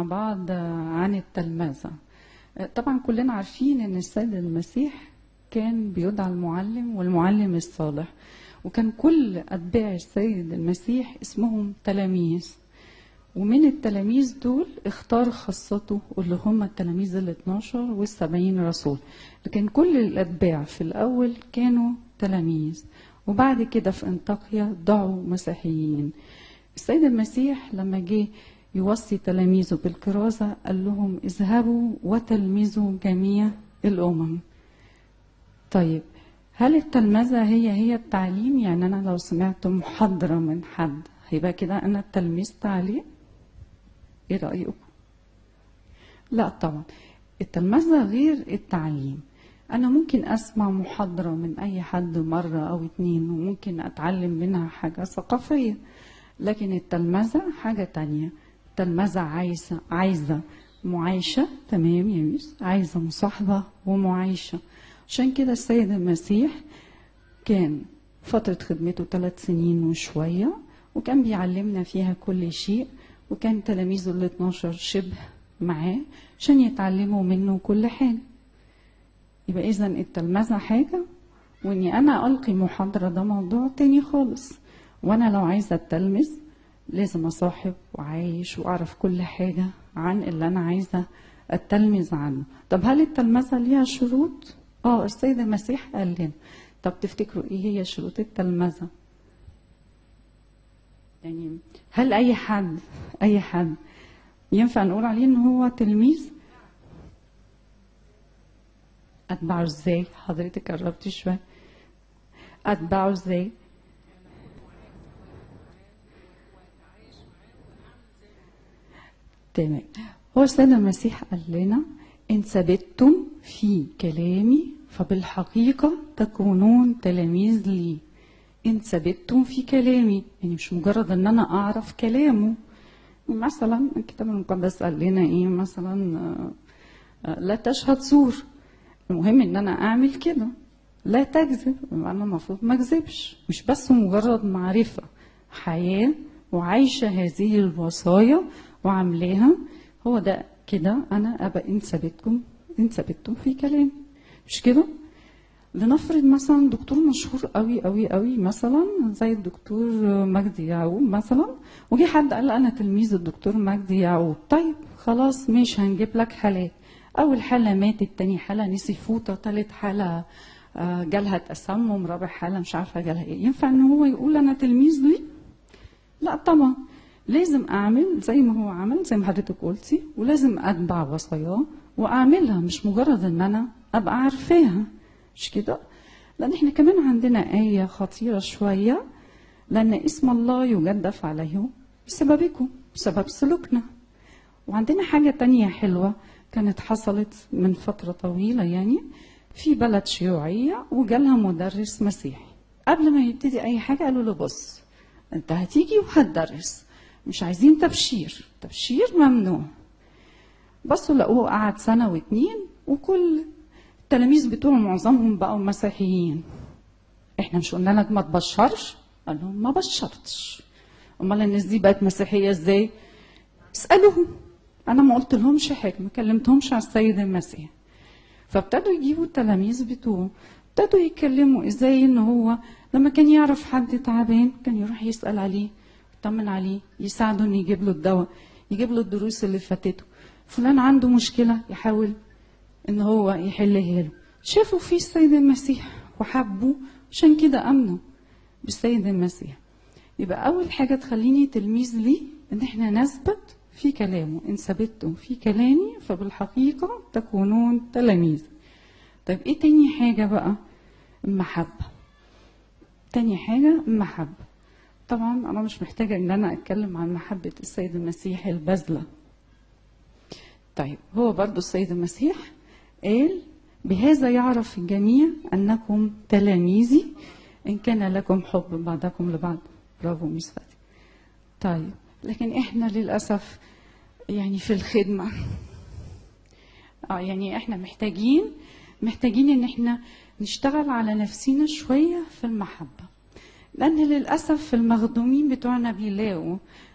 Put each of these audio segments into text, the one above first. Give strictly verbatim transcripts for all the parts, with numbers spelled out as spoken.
بعض عن التلمذة. طبعا كلنا عارفين ان السيد المسيح كان بيدعى المعلم والمعلم الصالح، وكان كل اتباع السيد المسيح اسمهم تلاميذ، ومن التلاميذ دول اختار خاصته اللي هم التلاميذ ال اتناشر والسبعين رسول. لكن كل الاتباع في الاول كانوا تلاميذ، وبعد كده في انطاكيا ضعوا مسيحيين. السيد المسيح لما جه يوصي تلاميذه بالكرازة قال لهم اذهبوا وتلمذوا جميع الأمم. طيب هل التلمذة هي هي التعليم؟ يعني أنا لو سمعت محاضرة من حد هيبقى كده أنا اتلمذت عليه؟ إيه رأيكم؟ لا طبعا، التلمذة غير التعليم. أنا ممكن أسمع محاضرة من أي حد مرة أو اتنين وممكن أتعلم منها حاجة ثقافية، لكن التلمذة حاجة تانية. التلمذة عايزة عايزة معايشة، تمام يا ميس، عايزة مصاحبة ومعايشة. عشان كده السيد المسيح كان فترة خدمته ثلاث سنين وشوية، وكان بيعلمنا فيها كل شيء، وكان تلاميذه ال اتناشر شبه معاه عشان يتعلموا منه كل حاجة. يبقى إذا التلمذة حاجة، وإني أنا ألقي محاضرة ده موضوع تاني خالص. وأنا لو عايزة أتلمذ لازم أصاحب وعايش وأعرف كل حاجة عن اللي أنا عايزة أتلمذ عنه. طب هل التلمذة ليها شروط؟ آه السيد المسيح قال لنا. طب تفتكروا إيه هي شروط التلمذة؟ يعني هل أي حد أي حد ينفع نقول عليه إن هو تلميذ؟ أتبعه إزاي؟ حضرتك قربتي شوية. أتبعه إزاي؟ تمام. هو السيد المسيح قال لنا إن ثبتتم في كلامي فبالحقيقة تكونون تلاميذ لي. إن ثبتتم في كلامي، يعني مش مجرد إن أنا أعرف كلامه. مثلا الكتاب المقدس قال لنا إيه؟ مثلا لا تشهد زور. المهم إن أنا أعمل كده. لا تكذب، أنا المفروض ما أكذبش. مش بس مجرد معرفة، حياة وعايشة هذه الوصايا وعاملاها. هو ده كده أنا أبقى إن ثبتكم إن ثبتتم في كلامي. مش كده؟ لنفرض مثلا دكتور مشهور قوي قوي قوي مثلا زي الدكتور مجدي يعقوب مثلا، وجي حد قال أنا تلميذ الدكتور مجدي يعقوب. طيب خلاص مش هنجيب لك حالات. أول حالة ماتت، تاني حالة نسي فوطة، تالت حالة جالها تسمم، رابع حالة مش عارفة جالها إيه. ينفع إن هو يقول أنا تلميذ لي؟ لا طبعا، لازم أعمل زي ما هو عمل، زي ما حضرتك قلتي، ولازم أتبع وصاياه وأعملها، مش مجرد إن أنا أبقى عارفاها. مش كده؟ لأن إحنا كمان عندنا آية خطيرة شوية، لأن اسم الله يجدف عليه بسببكم، بسبب سلوكنا. وعندنا حاجة تانية حلوة كانت حصلت من فترة طويلة، يعني في بلد شيوعية وجالها مدرس مسيحي. قبل ما يبتدي أي حاجة قالوا له بص أنت هتيجي وهتدرس، مش عايزين تبشير، تبشير ممنوع. بصوا لقوه قعد سنة واتنين وكل التلاميذ بتوعه معظمهم بقوا مسيحيين. احنا مش قلنا لك ما تبشرش؟ قال لهم ما بشرتش. امال الناس دي بقت مسيحيه ازاي؟ اسالوهم. انا ما قلت لهمش حاجه، ما كلمتهمش على السيد المسيح. فابتدوا يجيبوا التلاميذ بتوعه، ابتدوا يتكلموا ازاي ان هو لما كان يعرف حد تعبان كان يروح يسال عليه، يطمن عليه، يساعده ان يجيب له الدواء، يجيب له الدروس اللي فاتته. فلان عنده مشكله يحاول ان هو يحلها له. شافوا فيه السيد المسيح وحبوا، عشان كده امنوا بالسيد المسيح. يبقى اول حاجه تخليني تلميذ ليه ان احنا نثبت في كلامه. ان ثبتتم في كلامي فبالحقيقه تكونون تلاميذ. طيب ايه تاني حاجه بقى؟ المحبه. تاني حاجه المحبه. طبعا انا مش محتاجه ان انا اتكلم عن محبه السيد المسيح البذله. طيب هو برضو السيد المسيح قال بهذا يعرف الجميع أنكم تلاميذي إن كان لكم حب بعضكم لبعض. برافو ميس فاتي. طيب لكن إحنا للأسف يعني في الخدمة آه يعني إحنا محتاجين محتاجين إن إحنا نشتغل على نفسينا شوية في المحبة. لأن للأسف المخدومين بتوعنا بيلاقوا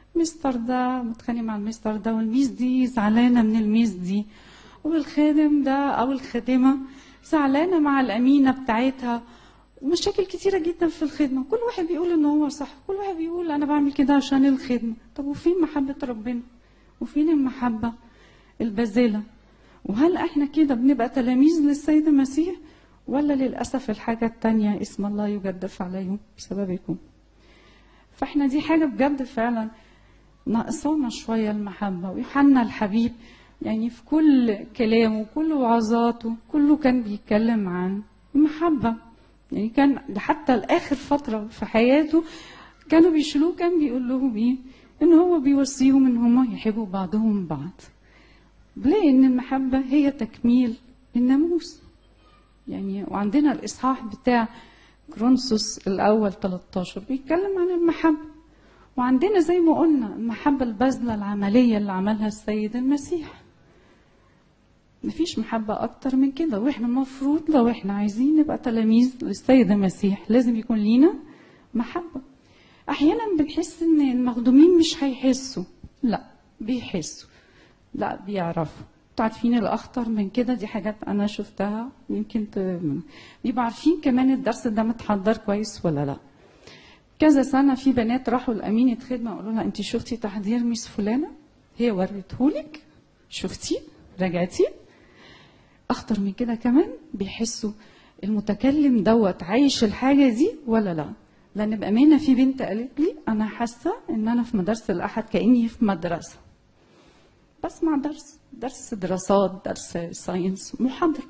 مستر ده متخانق مع المستر ده، والميس دي زعلانه من الميس دي، والخادم ده او الخادمه زعلانه مع الامينه بتاعتها، ومشاكل كتيره جدا في الخدمه. كل واحد بيقول ان هو صح، كل واحد بيقول انا بعمل كده عشان الخدمه. طب وفين محبه ربنا؟ وفين المحبه البذله؟ وهل احنا كده بنبقى تلاميذ للسيد المسيح، ولا للاسف الحاجه التانيه اسم الله يجدف عليهم بسببكم؟ فاحنا دي حاجه بجد فعلا ناقصانا شويه المحبه. ويوحنا الحبيب يعني في كل كلامه وكل وعظاته كله كان بيتكلم عن المحبه. يعني كان حتى لاخر فتره في حياته كانوا بيشيلوه، كان بيقول لهم ايه؟ ان هو بيوصيهم ان هم يحبوا بعضهم بعض. لان المحبه هي تكميل الناموس. يعني وعندنا الاصحاح بتاع كورنثوس الاول ثلاثة عشر بيتكلم عن المحبه. وعندنا زي ما قلنا المحبه البذله العمليه اللي عملها السيد المسيح. مفيش محبه اكتر من كده. واحنا المفروض لو احنا عايزين نبقى تلاميذ للسيد المسيح لازم يكون لينا محبه. احيانا بنحس ان المخدومين مش هيحسوا، لا بيحسوا، لا بيعرفوا. انتوا عارفين الاخطر من كده، دي حاجات انا شفتها يمكن بيبقوا عارفين كمان الدرس ده متحضر كويس ولا لا. كذا سنه في بنات راحوا لامينه خدمه قالوا لها انت شفتي تحضير ميس فلانه؟ هي وريتهولك؟ شفتي؟ راجعتي؟ اخطر من كده كمان بيحسوا المتكلم دوت عايش الحاجه دي ولا لا. لان بامانه في بنت قالت لي انا حاسه ان انا في مدرسه الاحد كاني في مدرسه بسمع درس درس دراسات، درس ساينس، محاضره.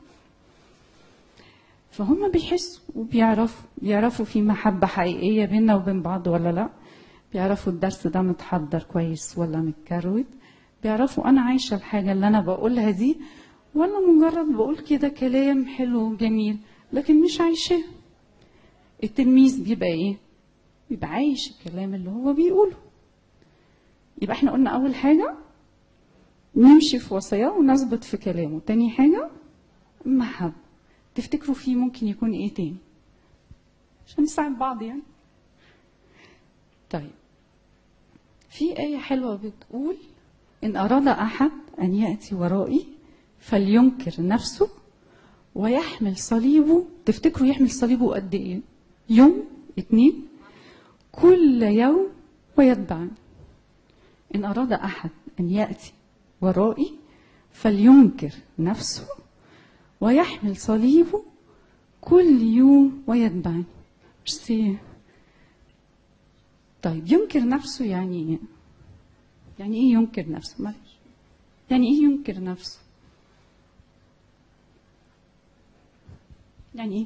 فهم بيحسوا وبيعرفوا بيعرفوا في محبه حقيقيه بيننا وبين بعض ولا لا. بيعرفوا الدرس ده متحضر كويس ولا متكروت. بيعرفوا انا عايشه الحاجه اللي انا بقولها دي ولا مجرد بقول كده كلام حلو وجميل لكن مش عايشاه. التلميذ بيبقى ايه؟ بيبقى عايش الكلام اللي هو بيقوله. يبقى احنا قلنا اول حاجه نمشي في وصاياه ونثبت في كلامه. تاني حاجه محبه. تفتكروا فيه ممكن يكون ايه تاني عشان نساعد بعض يعني؟ طيب في آية حلوة بتقول إن أراد أحد أن يأتي ورائي فلينكر نفسه ويحمل صليبه. تفتكروا يحمل صليبه قد إيه؟ يوم؟ اتنين؟ كل يوم ويتبعني. إن أراد أحد أن يأتي ورائي فلينكر نفسه ويحمل صليبه كل يوم ويتبعني. ميرسي. طيب ينكر نفسه يعني ايه؟ يعني ايه ينكر نفسه؟ معلش. يعني ايه ينكر نفسه؟ يعني ايه؟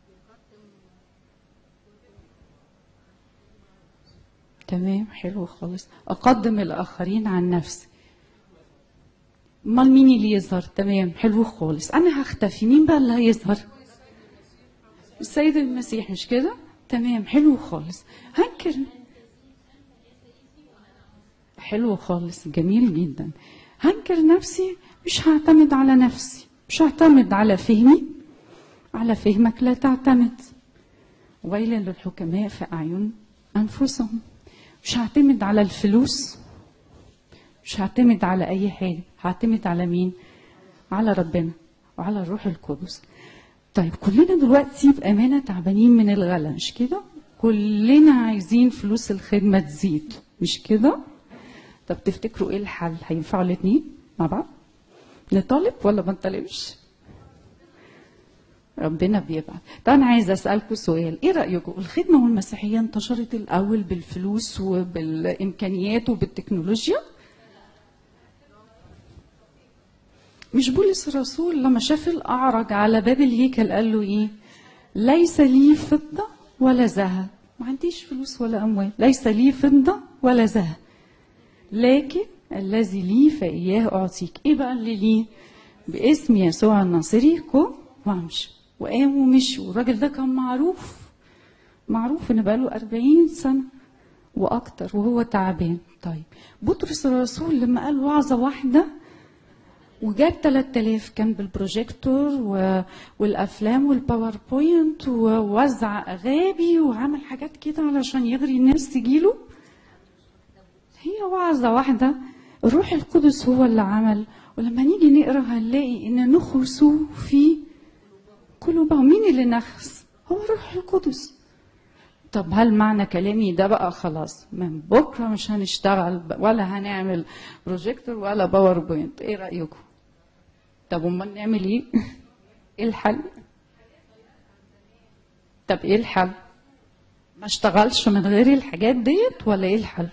تمام، حلو خالص. اقدم الاخرين عن نفسي. امال مين اللي يظهر؟ تمام، حلو خالص. انا هختفي، مين بقى اللي هيظهر؟ السيد المسيح، مش كده؟ تمام، حلو خالص. هنكر. حلو خالص، جميل جدا. هنكر نفسي، مش هعتمد على نفسي، مش هعتمد على فهمي. على فهمك لا تعتمد. ويل للحكماء في أعين أنفسهم. مش هعتمد على الفلوس، مش هعتمد على أي حاجة. هعتمد على مين؟ على ربنا وعلى الروح القدس. طيب كلنا دلوقتي بأمانة تعبانين من الغلا، مش كده؟ كلنا عايزين فلوس الخدمة تزيد، مش كده؟ طب تفتكروا ايه الحل؟ هينفعوا الاثنين مع بعض؟ نطالب ولا ما نطالبش؟ ربنا بيبعت. طب انا عايزه اسالكم سؤال، ايه رايكم الخدمه والمسيحيه انتشرت الاول بالفلوس وبالامكانيات وبالتكنولوجيا؟ مش بولس الرسول لما شاف الاعرج على باب الهيكل قال له ايه؟ ليس لي فضه ولا ذهب. ما عنديش فلوس ولا اموال، ليس لي فضه ولا ذهب، لكن الذي لي فإياه أعطيك. إيه بقى اللي ليه؟ باسم يسوع الناصري قم وامشي. وقام ومشي. والراجل ده كان معروف معروف إن بقاله أربعين سنة وأكتر وهو تعبان. طيب بطرس الرسول لما قال وعظة واحدة وجاب ثلاثة آلاف، كان بالبروجيكتور والأفلام والباوربوينت ووزع أغابي وعمل حاجات كده علشان يغري الناس تجيله. هي هي وعظة واحدة الروح القدس هو اللي عمل، ولما نيجي نقرا هنلاقي ان نخسوا في قلوبهم. مين اللي نخس؟ هو الروح القدس. طب هل معنى كلامي ده بقى خلاص من بكره مش هنشتغل ولا هنعمل بروجيكتور ولا باوربوينت؟ ايه رايكم؟ طب امال نعمل ايه؟ ايه الحل؟ طب ايه الحل؟ ما اشتغلش من غير الحاجات ديت ولا ايه الحل؟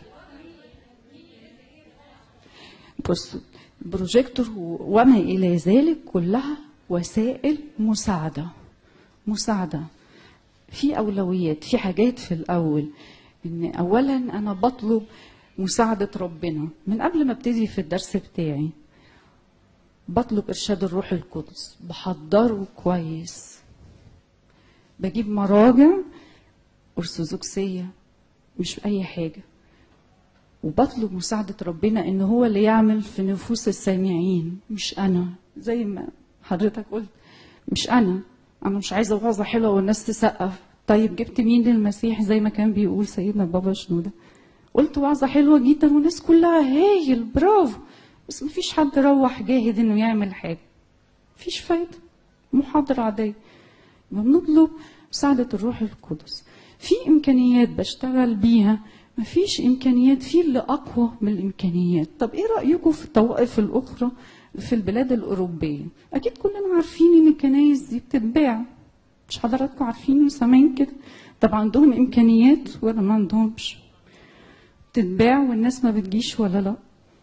بصوا، البروجيكتور وما الى ذلك كلها وسائل مساعده. مساعده في اولويات، في حاجات في الاول. ان اولا انا بطلب مساعده ربنا من قبل ما ابتدي في الدرس بتاعي. بطلب ارشاد الروح القدس، بحضره كويس، بجيب مراجع ارثوذكسيه مش اي حاجه، وبطلب مساعده ربنا ان هو اللي يعمل في نفوس السامعين مش انا. زي ما حضرتك قلت، مش انا انا مش عايزه وعظه حلوه والناس تسقف. طيب جبت مين للمسيح زي ما كان بيقول سيدنا البابا شنوده؟ قلت وعظه حلوه جدا والناس كلها هايل برافو، بس مفيش حد روح جاهد انه يعمل حاجه، مفيش فايده، محاضره عاديه. بنطلب مساعده الروح القدس. في امكانيات بشتغل بيها، مفيش امكانيات، في اللي اقوى من الامكانيات. طب ايه رايكم في الطوائف الاخرى في البلاد الاوروبيه؟ اكيد كلنا عارفين ان الكنايس دي بتتباع، مش حضراتكم عارفين وسامعين كده؟ طب عندهم امكانيات ولا ما عندهمش؟ بتتباع والناس ما بتجيش ولا لا؟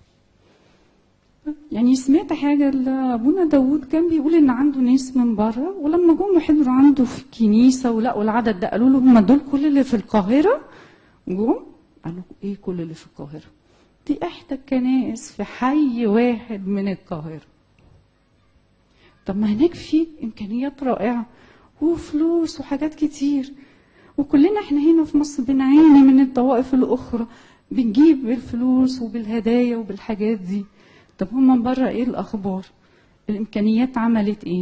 يعني سمعت حاجه لابونا داوود كان بيقول ان عنده ناس من بره، ولما جم حضروا عنده في الكنيسه ولقوا العدد ده قالوا له هم دول كل اللي في القاهره؟ جم قالوا ايه كل اللي في القاهره؟ دي احدى الكنائس في حي واحد من القاهره. طب ما هناك في امكانيات رائعه وفلوس وحاجات كتير، وكلنا احنا هنا في مصر بنعاني من الطوائف الاخرى، بنجيب بالفلوس وبالهدايا وبالحاجات دي. طب هم من بره ايه الاخبار؟ الامكانيات عملت ايه؟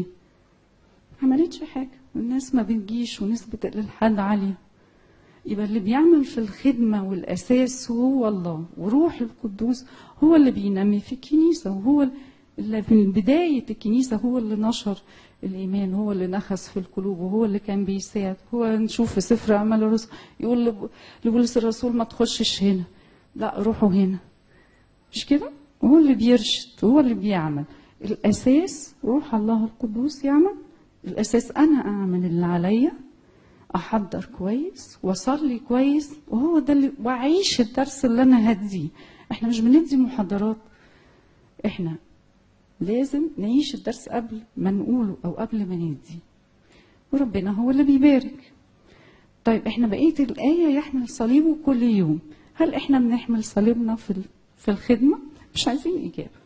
ما عملتش حاجه، الناس ما بتجيش ونسبه الالحاد عاليه. يبقى اللي بيعمل في الخدمه والاساس هو الله، وروح القدوس هو اللي بينمي في الكنيسه، وهو اللي من بدايه الكنيسه هو اللي نشر الايمان، هو اللي نخس في القلوب، وهو اللي كان بيساعد. هو نشوف في سفر اعمال الرسل يقول لبولس الرسول ما تخشش هنا، لا روحوا هنا، مش كده؟ هو اللي بيرشد، هو اللي بيعمل. الاساس روح الله القدوس يعمل، الاساس انا اعمل اللي عليا، احضر كويس واصلي كويس، وهو ده اللي واعيش الدرس اللي انا هديه. احنا مش بندي محاضرات، احنا لازم نعيش الدرس قبل ما نقوله او قبل ما ندي، وربنا هو اللي بيبارك. طيب احنا بقيه الايه يحمل صليبه كل يوم، هل احنا بنحمل صليبنا في في الخدمه؟ مش عايزين اجابه.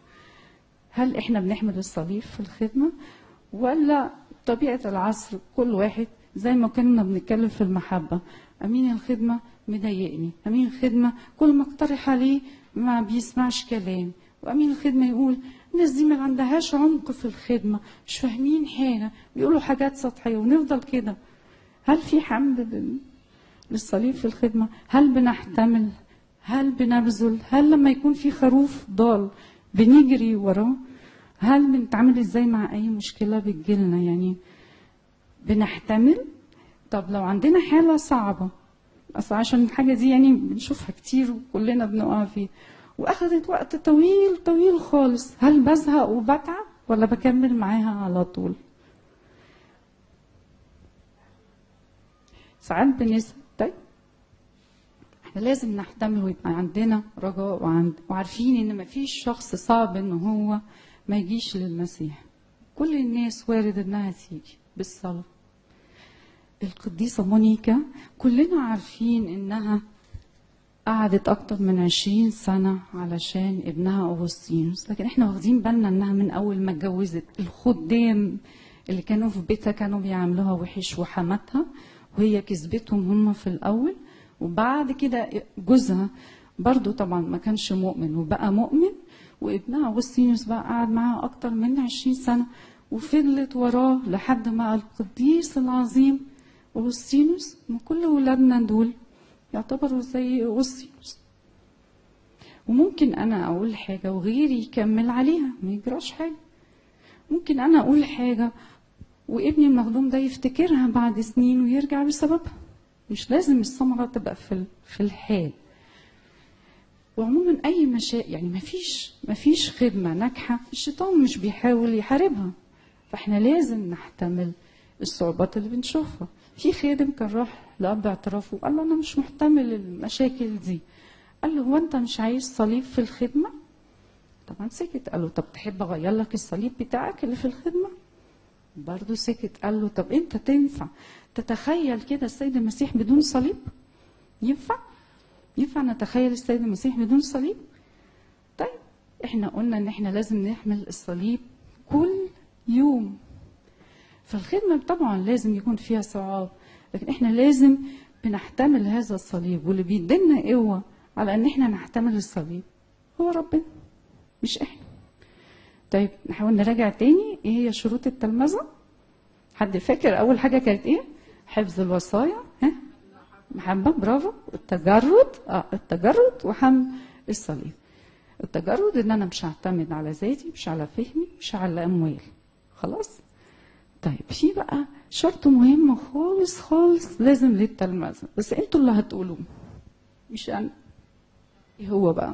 هل احنا بنحمل الصليب في الخدمه، ولا طبيعه العصر كل واحد زي ما كنا بنتكلم في المحبه، امين الخدمه مضايقني، امين الخدمه كل ما اقترح عليه ما بيسمعش كلام، وامين الخدمه يقول الناس دي ما عندهاش عمق في الخدمه، مش فاهمين حاجه، بيقولوا حاجات سطحيه، ونفضل كده. هل في حمل للصليب في الخدمه؟ هل بنحتمل؟ هل بنبذل؟ هل لما يكون في خروف ضال بنجري وراه؟ هل بنتعامل ازاي مع اي مشكله بتجيلنا؟ يعني بنحتمل؟ طب لو عندنا حاله صعبه، اصل عشان الحاجه دي يعني بنشوفها كتير وكلنا بنقع فيها، واخدت وقت طويل طويل خالص، هل بزهق وبتعب ولا بكمل معاها على طول؟ ساعات بنزهق. طيب احنا لازم نحتمل ويبقى عندنا رجاء، وعند وعارفين ان مفيش شخص صعب ان هو ما يجيش للمسيح. كل الناس وارد انها تيجي بالصلاه. القديسه مونيكا كلنا عارفين انها قعدت اكتر من عشرين سنة علشان ابنها أغسطينوس، لكن احنا واخدين بالنا انها من اول ما اتجوزت الخدام اللي كانوا في بيتها كانوا بيعاملوها وحش، وحماتها وهي كسبتهم هم في الاول، وبعد كده جوزها برضو طبعا ما كانش مؤمن وبقى مؤمن، وابنها أغسطينوس بقى قعد معاها اكتر من عشرين سنة، وفضلت وراه لحد ما القديس العظيم أغسطينوس. من كل ولادنا دول يعتبروا زي أغسطينوس. وممكن انا اقول حاجه وغيري يكمل عليها ما يجراش حاجه. ممكن انا اقول حاجه وابني المخدوم ده يفتكرها بعد سنين ويرجع بسببها. مش لازم الثمره تبقى في في الحال. وعموما اي مشاكل يعني مفيش مفيش خدمه ناجحه الشيطان مش بيحاول يحاربها. فاحنا لازم نحتمل الصعوبات اللي بنشوفها. في خادم كان راح لاب اعترافه وقال له انا مش محتمل المشاكل دي. قال له هو انت مش عايز صليب في الخدمه؟ طبعا سكت. قال له طب تحب اغير لك الصليب بتاعك اللي في الخدمه؟ برضه سكت. قال له طب انت تنفع تتخيل كده السيد المسيح بدون صليب؟ ينفع؟ ينفع نتخيل السيد المسيح بدون صليب؟ طيب احنا قلنا ان احنا لازم نحمل الصليب كل يوم. فالخدمه طبعا لازم يكون فيها صعاب، لكن احنا لازم بنحتمل هذا الصليب، واللي بيدينا قوه على ان احنا نحتمل الصليب هو ربنا مش احنا. طيب نحاول نراجع تاني ايه هي شروط التلمذه. حد فاكر اول حاجه كانت ايه؟ حفظ الوصايا، ها، محبه، برافو. التجرد، اه التجرد وحمل الصليب. التجرد ان انا مش هعتمد على ذاتي، مش على فهمي، مش على اموال. خلاص. طيب في بقى شرط مهم خالص خالص لازم للتلمذه، بس انتوا اللي هتقولوه مش انا. ايه هو بقى؟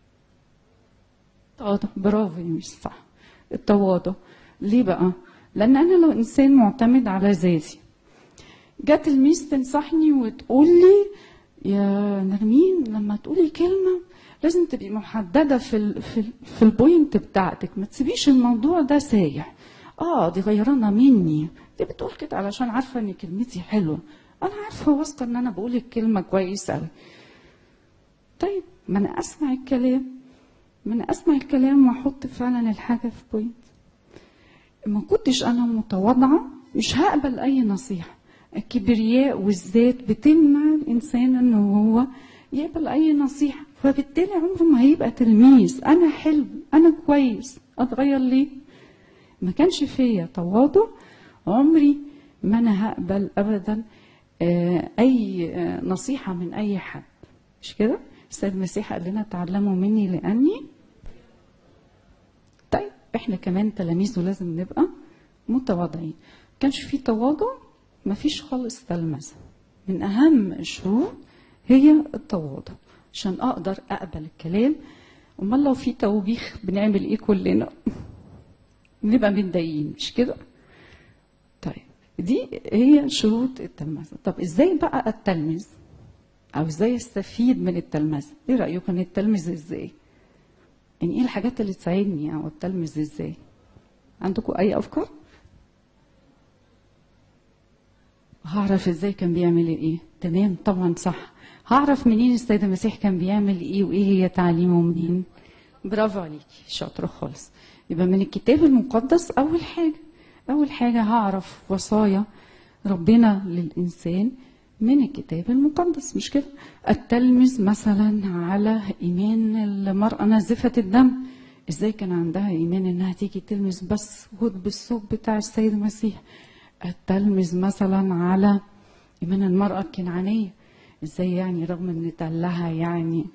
التواضع. برافو يا مش صح. التواضع. ليه بقى؟ لان انا لو انسان معتمد على ذاتي، جت الميس تنصحني وتقول لي يا نرمين لما تقولي كلمه لازم تبقي محدده في ال في ال في البوينت بتاعتك، ما تسيبيش الموضوع ده سايح. اه دي غيرانه مني، دي بتقول كده علشان عارفه ان كلمتي حلوه، انا عارفه واثقه ان انا بقول الكلمه كويس قوي. طيب ما انا اسمع الكلام، ما انا اسمع الكلام واحط فعلا الحاجه في بوينت. ما كنتش انا متواضعه مش هقبل اي نصيحه. الكبرياء والذات بتمنع الانسان ان هو يقبل اي نصيحه، فبالتالي عمره ما هيبقى تلميذ. انا حلو، انا كويس، اتغير ليه؟ ما كانش فيا تواضع عمري ما انا هقبل ابدا اي نصيحه من اي حد. مش كده؟ السيد المسيح قال لنا تعلموا مني لاني. طيب احنا كمان تلاميذه لازم نبقى متواضعين. ما كانش في تواضع ما فيش خالص تلمذه. من اهم الشروط هي التواضع عشان اقدر اقبل الكلام. امال لو في توبيخ بنعمل ايه كلنا؟ نبقى متضايقين مش كده؟ طيب دي هي شروط التلمذه. طب ازاي بقى اتلمذ؟ او ازاي استفيد من التلمذه؟ ايه رايكم نتلمذ ازاي؟ يعني ايه الحاجات اللي تساعدني او اتلمذ ازاي؟ عندكم اي افكار؟ هعرف ازاي كان بيعمل ايه؟ تمام طبعا صح. هعرف منين السيد المسيح كان بيعمل ايه وايه هي تعليمه منين؟ برافو عليكي، شاطره خالص. يبقى من الكتاب المقدس اول حاجه. اول حاجه هعرف وصايا ربنا للانسان من الكتاب المقدس مش كده؟ التلمذ مثلا على ايمان المراه نازفه الدم، ازاي كان عندها ايمان انها تيجي تلمذ بس خد بالثوب بتاع السيد المسيح. التلمذ مثلا على ايمان المراه الكنعانيه، ازاي يعني رغم ان دلها يعني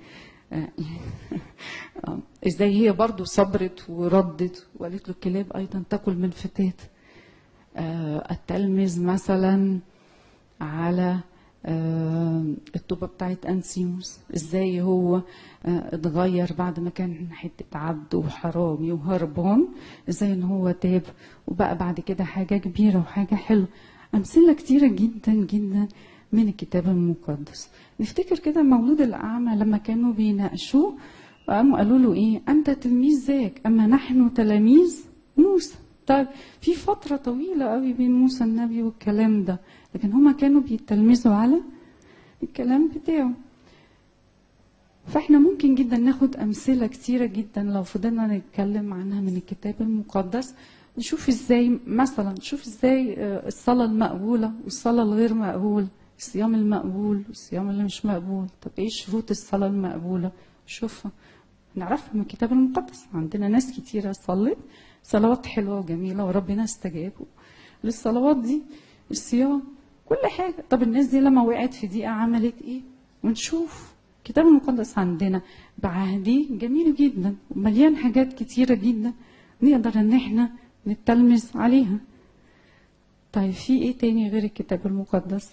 ازاي هي برضو صبرت وردت وقالت له الكلاب ايضا تاكل من فتات. التلمذ مثلا على التوبه بتاعت انسيموس، ازاي هو اتغير بعد ما كان حته عبد وحرامي وهربان، ازاي ان هو تاب وبقى بعد كده حاجه كبيره وحاجه حلوه. امثله كتيره جدا جدا من الكتاب المقدس. نفتكر كده مولود الاعمى لما كانوا بيناقشوه وقاموا قالوا له ايه؟ انت تلميذ ذاك اما نحن تلاميذ موسى. طيب في فتره طويله قوي بين موسى النبي والكلام ده، لكن هما كانوا بيتلمذوا على الكلام بتاعه. فاحنا ممكن جدا ناخد امثله كتيره جدا لو فضلنا نتكلم عنها من الكتاب المقدس، نشوف ازاي مثلا نشوف ازاي الصلاه المقبوله والصلاه الغير مقبول، الصيام المقبول والصيام اللي مش مقبول. طب ايه شروط الصلاه المقبوله؟ شوفها نعرفها من الكتاب المقدس. عندنا ناس كتيره صلت صلوات حلوه وجميله وربنا استجاب للصلوات دي. الصيام كل حاجه. طب الناس دي لما وقعت في ضيقه عملت ايه؟ ونشوف الكتاب المقدس عندنا بعهدي جميل جدا ومليان حاجات كتيرة جدا نقدر ان احنا نتلمذ عليها. طيب في ايه تاني غير الكتاب المقدس؟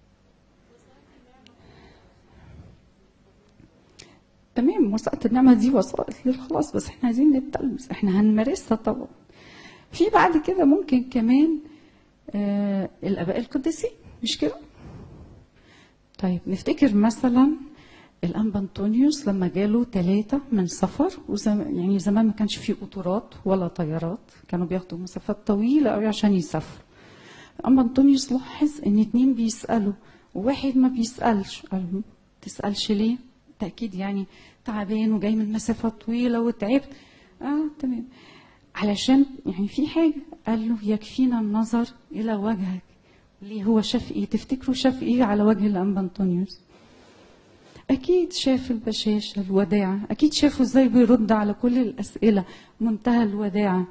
تمام، وسائط النعمة دي وسائط للخلاص، بس احنا عايزين نتلمذ، احنا هنمارسها طبعا. في بعد كده ممكن كمان آه الآباء القديسين، مش كده؟ طيب نفتكر مثلا الأنبا أنطونيوس لما جاله ثلاثة من سفر، وزم يعني زمان ما كانش فيه قطارات ولا طيارات، كانوا بياخدوا مسافات طويلة قوي عشان يسافروا. الأنبا أنطونيوس لاحظ إن اتنين بيسألوا وواحد ما بيسألش، قال له تسألش ليه؟ تأكيد يعني تعبان وجاي من مسافة طويلة وتعبت. اه تمام، علشان يعني في حاجة. قال له يكفينا النظر إلى وجهك. ليه؟ هو شاف ايه؟ تفتكروا شاف ايه على وجه الأنبا أنطونيوس؟ أكيد شاف البشاشة، الوداعة، أكيد شافه ازاي بيرد على كل الأسئلة، منتهى الوداعة.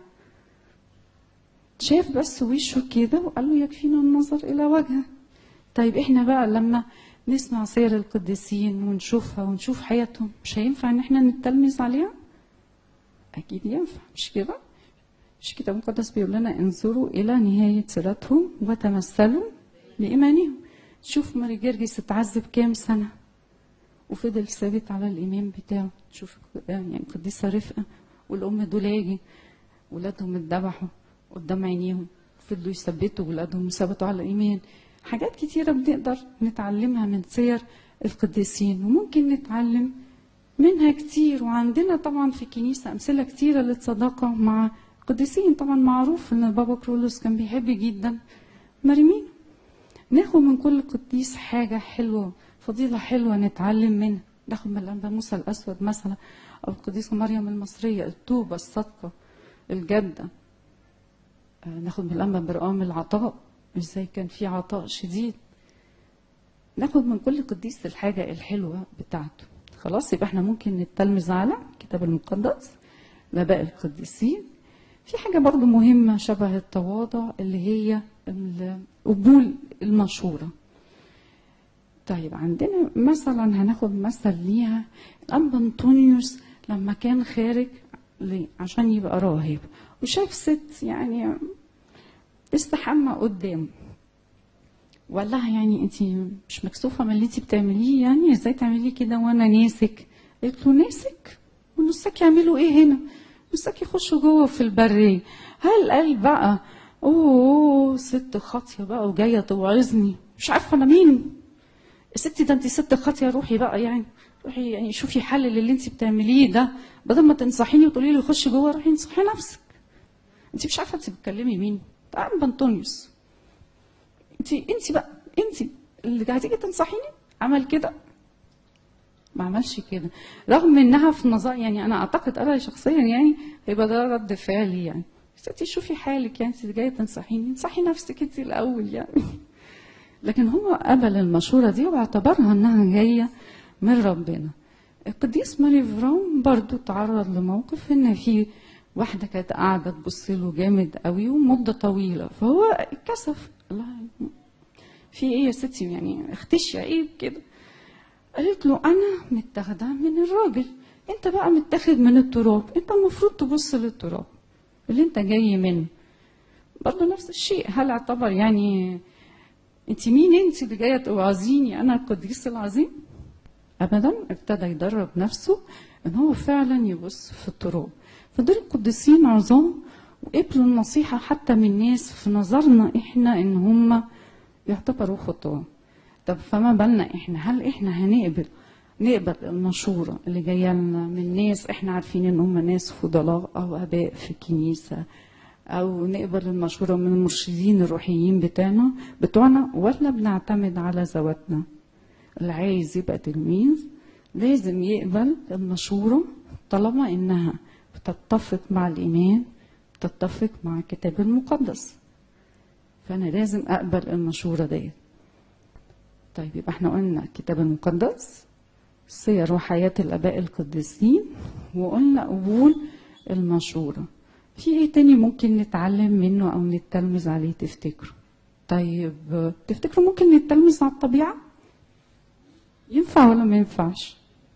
شاف بس وشه كده وقال له يكفينا النظر إلى وجهه. طيب احنا بقى لما نسمع سير القديسين ونشوفها ونشوف حياتهم، مش هينفع ان احنا نتلمذ عليها؟ أكيد ينفع، مش كده؟ مش الكتاب المقدس بيقول لنا انظروا إلى نهاية سيرتهم وتمثلوا لإيمانهم. شوف ماري جرجس اتعذب كام سنة وفضل ثابت على الإيمان بتاعه. شوف يعني القديسة رفقة والأم دولاجي ولادهم اتذبحوا قدام عينيهم، فضلوا يثبتوا ولادهم وثبتوا على الإيمان. حاجات كتيرة بنقدر نتعلمها من سير القديسين، وممكن نتعلم منها كتير. وعندنا طبعا في الكنيسة أمثلة كتيرة للصداقة مع القديسين. طبعا معروف إن بابا كرولوس كان بيحب جدا مريمين. ناخد من كل قديس حاجة حلوة، فضيلة حلوة نتعلم منها. ناخد من الأنبا موسى الأسود مثلا، أو القديسة مريم المصرية، التوبة، الصدقة، الجدة. ناخد من الأنبا برقام العطاء، ازاي كان في عطاء شديد. ناخد من كل قديس الحاجة الحلوة بتاعته. خلاص، يبقى احنا ممكن نتلمذ على الكتاب المقدس، الآباء القديسين. في حاجة برضو مهمة شبه التواضع، اللي هي قبول المشورة. طيب عندنا مثلا هناخد مثل ليها الأنبا أنطونيوس لما كان خارج عشان يبقى راهب، وشاف ست يعني استحمى قدامه، وقال لها يعني انت مش مكسوفه من اللي انت بتعمليه؟ يعني ازاي تعملي كده وانا ناسك؟ قالت له ناسك؟ والنساك يعملوا ايه هنا؟ النساك يخشوا جوه في البريه. هل قال بقى اوه ست خاطيه بقى وجايه توعظني، مش عارفه انا مين ستي ده؟ انت ست خاطيه، روحي بقى يعني روحي يعني شوفي حل للي انت بتعمليه ده، بدل ما تنصحيني وتقولي لي خشي جوه، روحي انصحي نفسك. انت مش عارفه انت بتكلمي مين؟ ده أنبا أنطونيوس. انت انت بقى انت اللي هتيجي تنصحيني؟ عمل كده؟ ما عملش كده، رغم انها في نظر يعني انا اعتقد انا شخصيا يعني هيبقى ده رد فعلي يعني. ستي شوفي حالك، يعني انت جايه تنصحيني، انصحي نفسك انت الاول يعني. لكن هو قبل المشوره دي واعتبرها انها جايه من ربنا. القديس ماري فرام برضو تعرض لموقف ان في واحده كانت قاعده تبص له جامد قوي ومده طويله، فهو اتكسف. الله في ايه يا ستي يعني، اختشي عيب كده. قالت له انا متاخده من الراجل، انت بقى متاخد من التراب، انت المفروض تبص للتراب اللي انت جاي منه. برضه نفس الشيء، هل اعتبر يعني انت مين انت اللي جايه توعظيني انا القديس العظيم؟ ابدا، ابتدى يدرب نفسه ان هو فعلا يبص في التراب. فدول القديسين عظام وقبلوا النصيحه حتى من ناس في نظرنا احنا ان هم يعتبروا خطاه. طب فما بالنا احنا، هل احنا هنقبل نقبل المشوره اللي جايه لنا من ناس احنا عارفين ان هم ناس فضلاء او اباء في الكنيسه، او نقبل المشوره من المرشدين الروحيين بتاعنا بتوعنا، ولا بنعتمد على ذواتنا؟ اللي عايز يبقى تلميذ لازم يقبل المشوره طالما انها بتتفق مع الايمان، بتتفق مع الكتاب المقدس. فانا لازم اقبل المشوره ديت. طيب يبقى احنا قلنا الكتاب المقدس، سير وحياة الآباء القديسين، وقلنا قبول المشورة. في ايه تاني ممكن نتعلم منه او نتلمذ عليه تفتكروا؟ طيب تفتكروا ممكن نتلمذ على الطبيعة؟ ينفع ولا ما ينفعش؟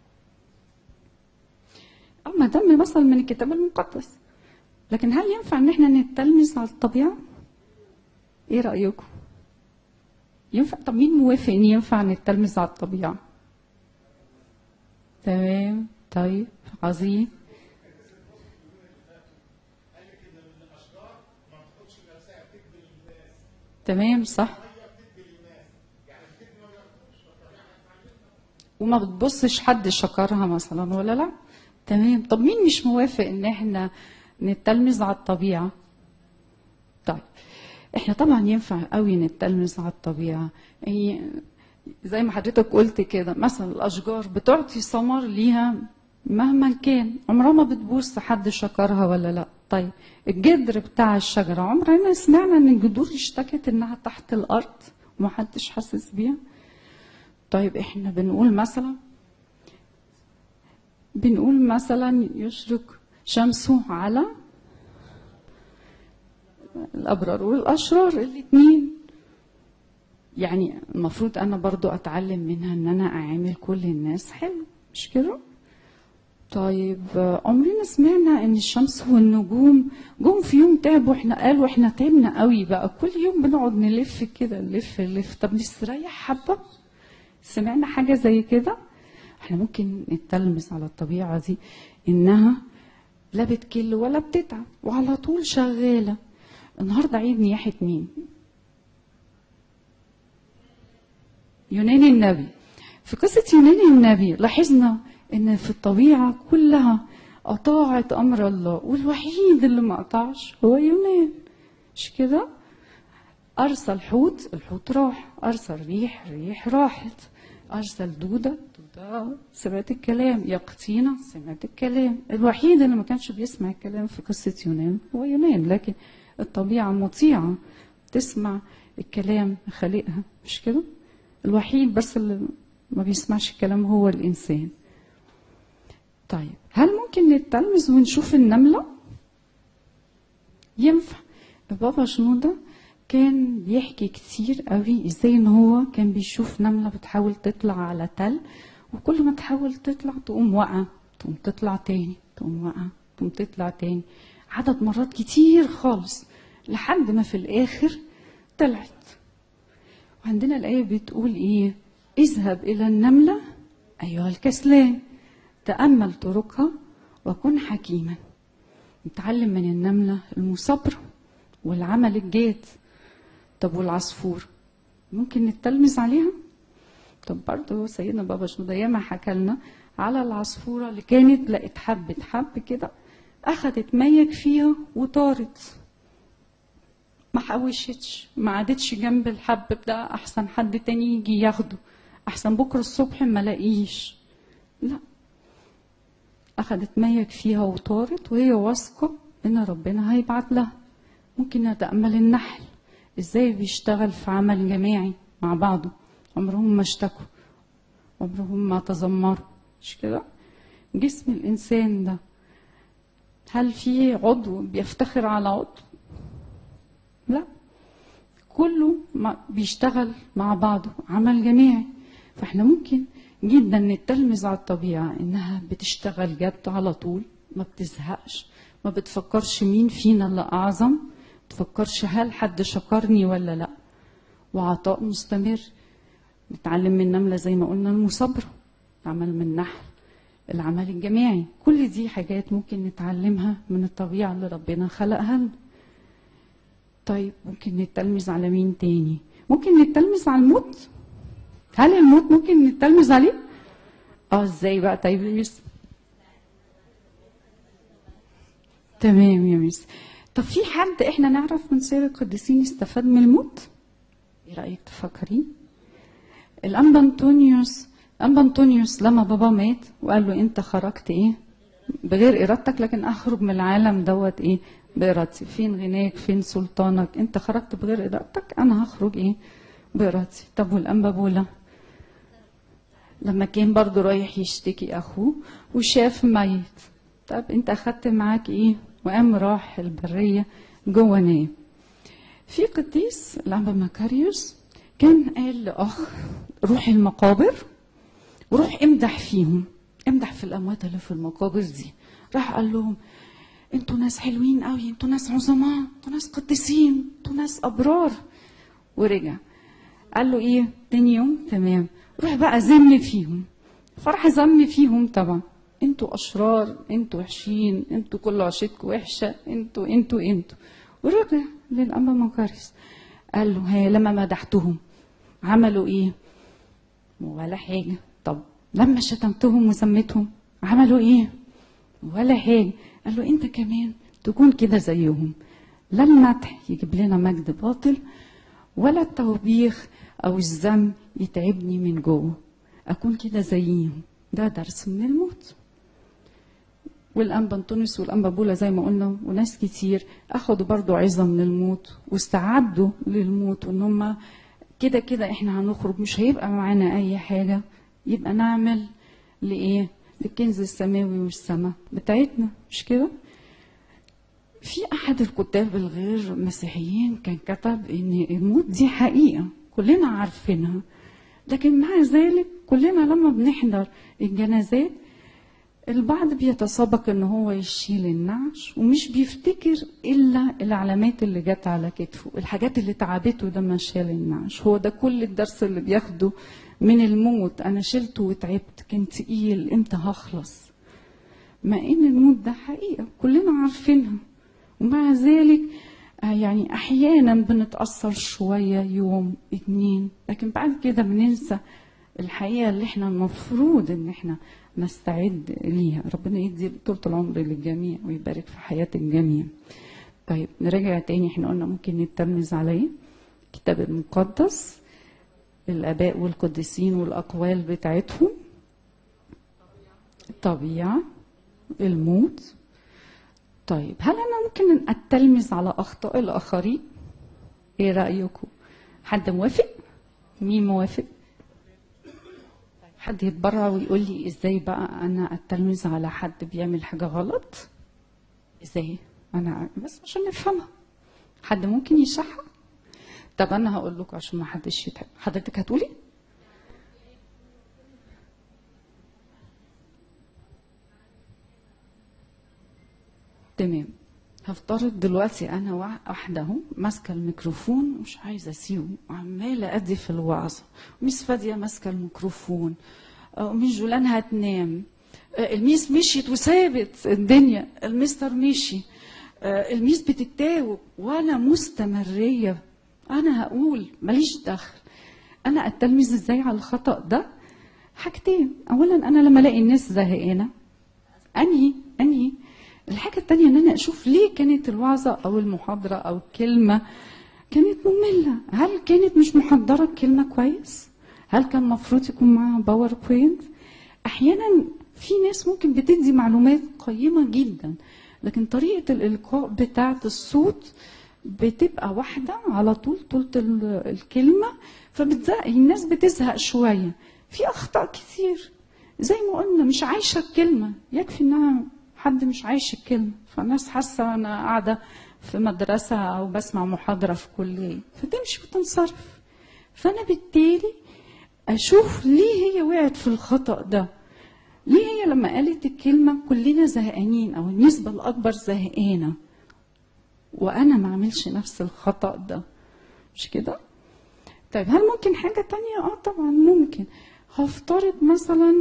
اما ده مثل من الكتاب المقدس. لكن هل ينفع ان احنا نتلمذ على الطبيعه؟ ايه رايكم؟ ينفع؟ طب مين موافق ان ينفع نتلمذ على الطبيعه؟ تمام، طيب، عظيم. تمام، صح. وما بتبصش حد شكرها مثلا ولا لا؟ تمام. طب مين مش موافق ان احنا نتلمذ على الطبيعه؟ طيب، احنا طبعا ينفع قوي نتلمذ على الطبيعه. يعني زي ما حضرتك قلت كده، مثلا الاشجار بتعطي ثمر ليها مهما كان، عمرها ما بتبوس حد شكرها ولا لا. طيب الجذر بتاع الشجره، عمرنا سمعنا ان الجذور اشتكت انها تحت الارض ومحدش حاسس بيها؟ طيب احنا بنقول مثلا بنقول مثلا يشرق شمسه على الابرار والاشرار الاثنين. يعني المفروض انا برضو اتعلم منها ان انا اعامل كل الناس حلو، مش كده؟ طيب عمرنا سمعنا ان الشمس والنجوم جم في يوم تعبوا، احنا قالوا احنا تعبنا قوي بقى، كل يوم بنقعد نلف كده نلف نلف، طب نستريح حبه؟ سمعنا حاجه زي كده؟ احنا ممكن نتلمذ على الطبيعه دي انها لا بتكل ولا بتتعب وعلى طول شغاله. النهارده عيد نياحه مين؟ يونان النبي. في قصه يونان النبي لاحظنا ان في الطبيعه كلها اطاعت امر الله، والوحيد اللي ما قطعش هو يونان، مش كده؟ ارسل حوت، الحوت راح، ارسل ريح، الريح راحت، ارسل دوده، دوده سمعت الكلام، يقطينه سمعت الكلام. الوحيد اللي ما كانش بيسمع الكلام في قصه يونان هو يونان. لكن الطبيعه مطيعه، تسمع الكلام خالقها، مش كده؟ الوحيد بس اللي ما بيسمعش الكلام هو الانسان. طيب هل ممكن نتلمذ ونشوف النمله؟ ينفع. بابا شنودة كان بيحكي كتير قوي ازاي ان هو كان بيشوف نمله بتحاول تطلع على تل، وكل ما تحاول تطلع تقوم واقعه، تقوم تطلع تاني، تقوم واقعه، تقوم تطلع تاني، عدد مرات كتير خالص، لحد ما في الاخر طلعت. وعندنا الايه بتقول ايه؟ اذهب الى النمله ايها الكسلان، تامل طرقها وكن حكيما. نتعلم من النمله المصابره والعمل الجاد. طب والعصفور ممكن نتلمذ عليها؟ طب برضه سيدنا بابا شنودة ياما حكى لنا على العصفوره اللي كانت لقت حبه حب كده، اخذت ميك فيها وطارت، ما حوشتش، ما عادتش جنب الحب ده احسن حد تاني يجي ياخده، احسن بكره الصبح ما لاقيش. لا، اخذت ميك فيها وطارت وهي واثقه ان ربنا هيبعت لها. ممكن نتامل النحل ازاي بيشتغل في عمل جماعي مع بعضه، عمرهم ما اشتكوا، عمرهم ما تذمروا، مش كده؟ جسم الانسان ده هل في عضو بيفتخر على عضو؟ لا، كله بيشتغل مع بعضه عمل جماعي. فاحنا ممكن جدا نتلمذ على الطبيعه انها بتشتغل جد على طول، ما بتزهقش، ما بتفكرش مين فينا اللي اعظم، ما بتفكرش هل حد شكرني ولا لا، وعطاء مستمر. نتعلم من النمله زي ما قلنا المثابره، عمل من النحل، العمل الجماعي. كل دي حاجات ممكن نتعلمها من الطبيعه اللي ربنا خلقها لنا. طيب ممكن نتلمذ على مين تاني؟ ممكن نتلمذ على الموت. هل الموت ممكن نتلمذ عليه؟ اه ازاي بقى؟ طيب يا ميس. تمام يا ميس. طب في حد احنا نعرف من سير القديسين استفاد من الموت؟ ايه رايك تفكرين؟ الانبا انطونيوس، انبا انطونيوس لما بابا مات وقال له انت خرجت ايه؟ بغير ارادتك، لكن اخرج من العالم دوت ايه؟ بإرادتي. فين غناك؟ فين سلطانك؟ انت خرجت بغير ارادتك، انا هخرج ايه؟ بإرادتي. طب والانبا بولا لما كان برضو رايح يشتكي اخوه وشاف ميت، طب انت اخدت معاك ايه؟ وقام راح البريه جوه نام. في قديس الانبا مكاريوس كان قال لاخ روح المقابر وروح امدح فيهم، امدح في الاموات اللي في المقابر دي. راح قال لهم انتوا ناس حلوين قوي، انتوا ناس عظماء، انتوا ناس قديسين، انتوا ناس ابرار. ورجع قال له ايه تاني يوم؟ تمام، روح بقى ذم فيهم. فراح ذم فيهم طبعا، انتوا اشرار، انتوا وحشين، انتوا كل عشتكم وحشه، انتوا انتوا انتوا. ورجع للانبا مقريوس قال له ها لما مدحتهم عملوا ايه؟ ولا حاجه. طب لما شتمتهم وسميتهم عملوا ايه؟ ولا حاجه. قال له انت كمان تكون كده زيهم، لا المدح يجيب لنا مجد باطل، ولا التوبيخ او الذم يتعبني من جوه، اكون كده زيهم. ده درس من الموت. والانبا انطونيوس والانبا بولا زي ما قلنا وناس كتير اخدوا برضو عظه من الموت واستعدوا للموت، وان هم كده كده احنا هنخرج مش هيبقى معانا اي حاجه، يبقى نعمل لايه؟ للكنز السماوي والسماء بتاعتنا، مش كده؟ في احد الكتاب الغير مسيحيين كان كتب ان الموت دي حقيقه كلنا عارفينها، لكن مع ذلك كلنا لما بنحضر الجنازات البعض بيتسابق ان هو يشيل النعش ومش بيفتكر الا العلامات اللي جت على كتفه، الحاجات اللي تعبته لما شال النعش. هو ده كل الدرس اللي بياخده من الموت، انا شلته وتعبت، كان تقيل، امتى هخلص؟ مع ان الموت ده حقيقه كلنا عارفينها، ومع ذلك يعني احيانا بنتاثر شويه يوم اتنين، لكن بعد كده بننسى الحقيقه اللي احنا المفروض ان احنا نستعد ليها. ربنا يدي طولة العمر للجميع ويبارك في حياة الجميع. طيب نرجع تاني، احنا قلنا ممكن نتلمذ عليه الكتاب المقدس، الآباء والقديسين والأقوال بتاعتهم، الطبيعة، الموت. طيب هل أنا ممكن أتلمذ على أخطاء الآخرين؟ إيه رأيكم؟ حد موافق؟ مين موافق؟ حد يتبرع ويقول لي ازاي بقى انا اتلمذ على حد بيعمل حاجه غلط؟ ازاي؟ انا بس عشان نفهمها. حد ممكن يشرحها؟ طب انا هقول لكم عشان ما حدش يتعب. حضرتك هتقولي؟ تمام. هفترض دلوقتي انا واحده اهو ماسكه الميكروفون مش عايزه اسيبه، وعماله ادي في الوعظه، وميس فاديه ماسكه الميكروفون، ميس جولان هتنام، الميس مشيت وسابت الدنيا، المستر مشي، الميس بتتاوب، وانا مستمريه. انا هقول ماليش دخل. انا اتلمذ ازاي على الخطا ده؟ حاجتين. اولا انا لما الاقي الناس زهقانه انهي انهي الحاجة التانية ان انا اشوف ليه كانت الوعظة او المحاضرة او الكلمة كانت مملة. هل كانت مش محضرة الكلمة كويس؟ هل كان مفروض يكون معاها باوربوينت؟ احيانا في ناس ممكن بتدي معلومات قيمة جدا، لكن طريقة الالقاء بتاعة الصوت بتبقى واحدة على طول طولة الكلمة، فبتزهق الناس، بتزهق شوية. في اخطاء كتير زي ما قلنا مش عايشة الكلمة، يكفي انها حد مش عايش الكلمة، فالناس حاسة أنا قاعدة في مدرسة أو بسمع محاضرة في كلية، فتمشي وتنصرف. فأنا بالتالي أشوف ليه هي وقعت في الخطأ ده، ليه هي لما قالت الكلمة كلنا زهقانين أو النسبة الأكبر زهقانة، وأنا ما أعملش نفس الخطأ ده، مش كده؟ طيب هل ممكن حاجة تانية؟ آه طبعا ممكن. هفترض مثلا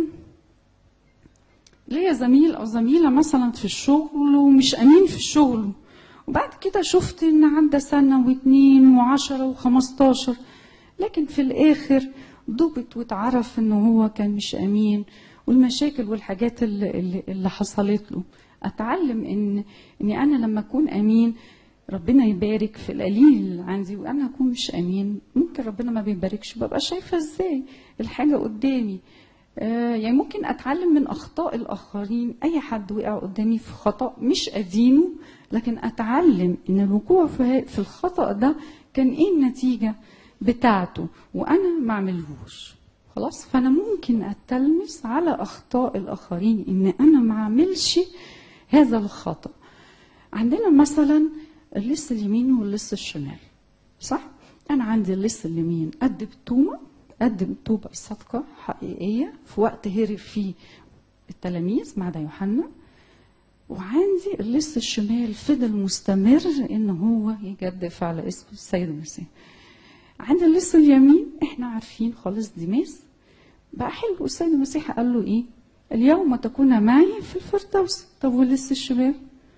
ليا زميل او زميله مثلا في الشغل ومش امين في الشغل، وبعد كده شفت ان عدى سنه واثنين وعشرة وخمستاشر، لكن في الاخر ضبط واتعرف ان هو كان مش امين، والمشاكل والحاجات اللي, اللي, اللي حصلت له. اتعلم ان اني انا لما اكون امين ربنا يبارك في القليل عندي، وانا اكون مش امين ممكن ربنا ما بيباركش. ببقى شايفه ازاي الحاجه قدامي. آه يعني ممكن اتعلم من اخطاء الاخرين. اي حد وقع قدامي في خطا مش ادينه، لكن اتعلم ان الوقوع في, في الخطا ده كان ايه النتيجه بتاعته وانا ما اعملهوش. خلاص، فانا ممكن اتلمس على اخطاء الاخرين ان انا ما اعملش هذا الخطا. عندنا مثلا اللص اليمين واللص الشمال، صح؟ انا عندي اللص اليمين قد التومه قدم توبة صادقة حقيقية في وقت هرب فيه التلاميذ ما عدا يوحنا. وعندي اللص الشمال فضل مستمر ان هو يجدف على اسم السيد المسيح. عند اللص اليمين احنا عارفين خالص ديماس بقى حلو، السيد المسيح قال له ايه؟ اليوم تكون معي في الفردوس. طب واللص الشمال؟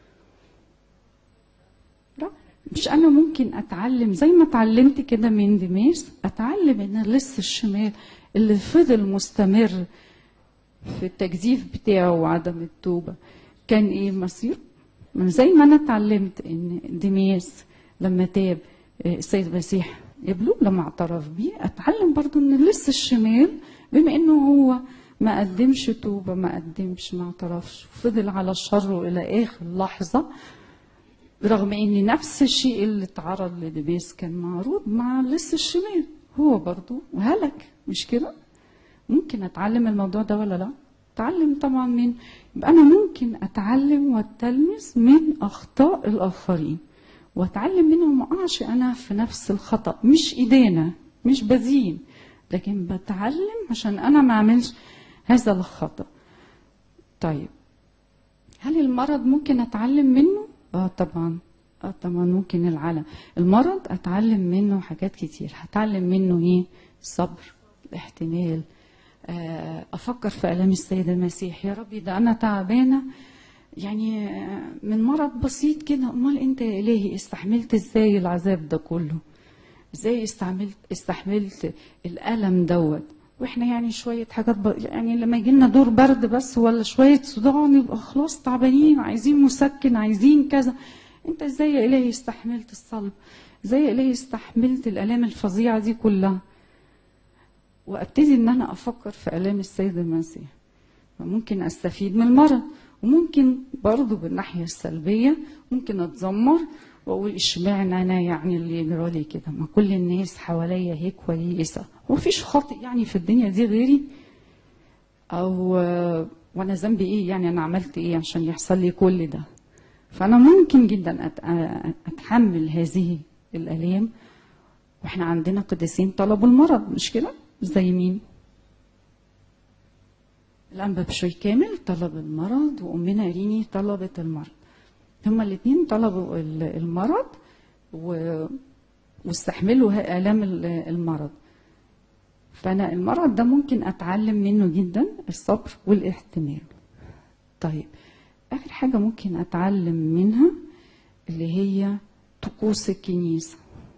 لا، مش انا ممكن اتعلم زي ما اتعلمت كده من ديماس، اتعلم ان اللص الشمال اللي فضل مستمر في التجديف بتاعه وعدم التوبة كان ايه مصير؟ من زي ما انا اتعلمت ان ديماس لما تاب السيد المسيح قبله لما اعترف بيه، اتعلم برضو ان اللص الشمال بما انه هو ما قدمش توبة، ما قدمش، ما اعترفش، وفضل على شره الى اخر لحظة، رغم ان نفس الشيء اللي اتعرض لديماس كان معروض مع اللص الشمال، هو برضو وهلك. مش كده؟ ممكن اتعلم الموضوع ده ولا لا؟ اتعلم طبعا. من يبقى انا ممكن اتعلم واتلمس من اخطاء الاخرين واتعلم منهم، ما اقعش انا في نفس الخطا. مش ايدينا، مش بزين، لكن بتعلم عشان انا ما اعملش هذا الخطا. طيب هل المرض ممكن اتعلم منه؟ اه طبعا، اه طبعا ممكن. العالم المرض اتعلم منه حاجات كتير. هتعلم منه ايه؟ الصبر، الاحتمال، افكر في الام السيد المسيح. يا ربي ده انا تعبانه يعني من مرض بسيط كده، امال انت يا الهي استحملت ازاي العذاب ده كله؟ ازاي استحملت استحملت الالم دوت؟ واحنا يعني شويه حاجات ب... يعني لما يجي لنا دور برد بس ولا شويه صداع يبقى خلاص تعبانين، عايزين مسكن، عايزين كذا. انت ازاي يا الهي استحملت الصلب؟ ازاي يا الهي استحملت الالام الفظيعه دي كلها؟ وابتدي ان انا افكر في الام السيد المسيح. ممكن استفيد من المرض، وممكن برضه بالناحيه السلبيه ممكن اتذمر واقول اشمعنى انا يعني اللي يجرى لي كده؟ ما كل الناس حواليا هي كويسه، ومفيش خاطئ يعني في الدنيا دي غيري، او وانا ذنبي ايه يعني؟ انا عملت ايه عشان يحصل لي كل ده؟ فانا ممكن جدا اتحمل هذه الالام. واحنا عندنا قديسين طلبوا المرض، مش كده؟ زي مين؟ الأنبا بشوي كامل طلب المرض، وأمنا إريني طلبت المرض. هما الاثنين طلبوا المرض واستحملوا آلام المرض. فأنا المرض ده ممكن أتعلم منه جدا الصبر والاحتمال. طيب آخر حاجة ممكن أتعلم منها اللي هي طقوس الكنيسة.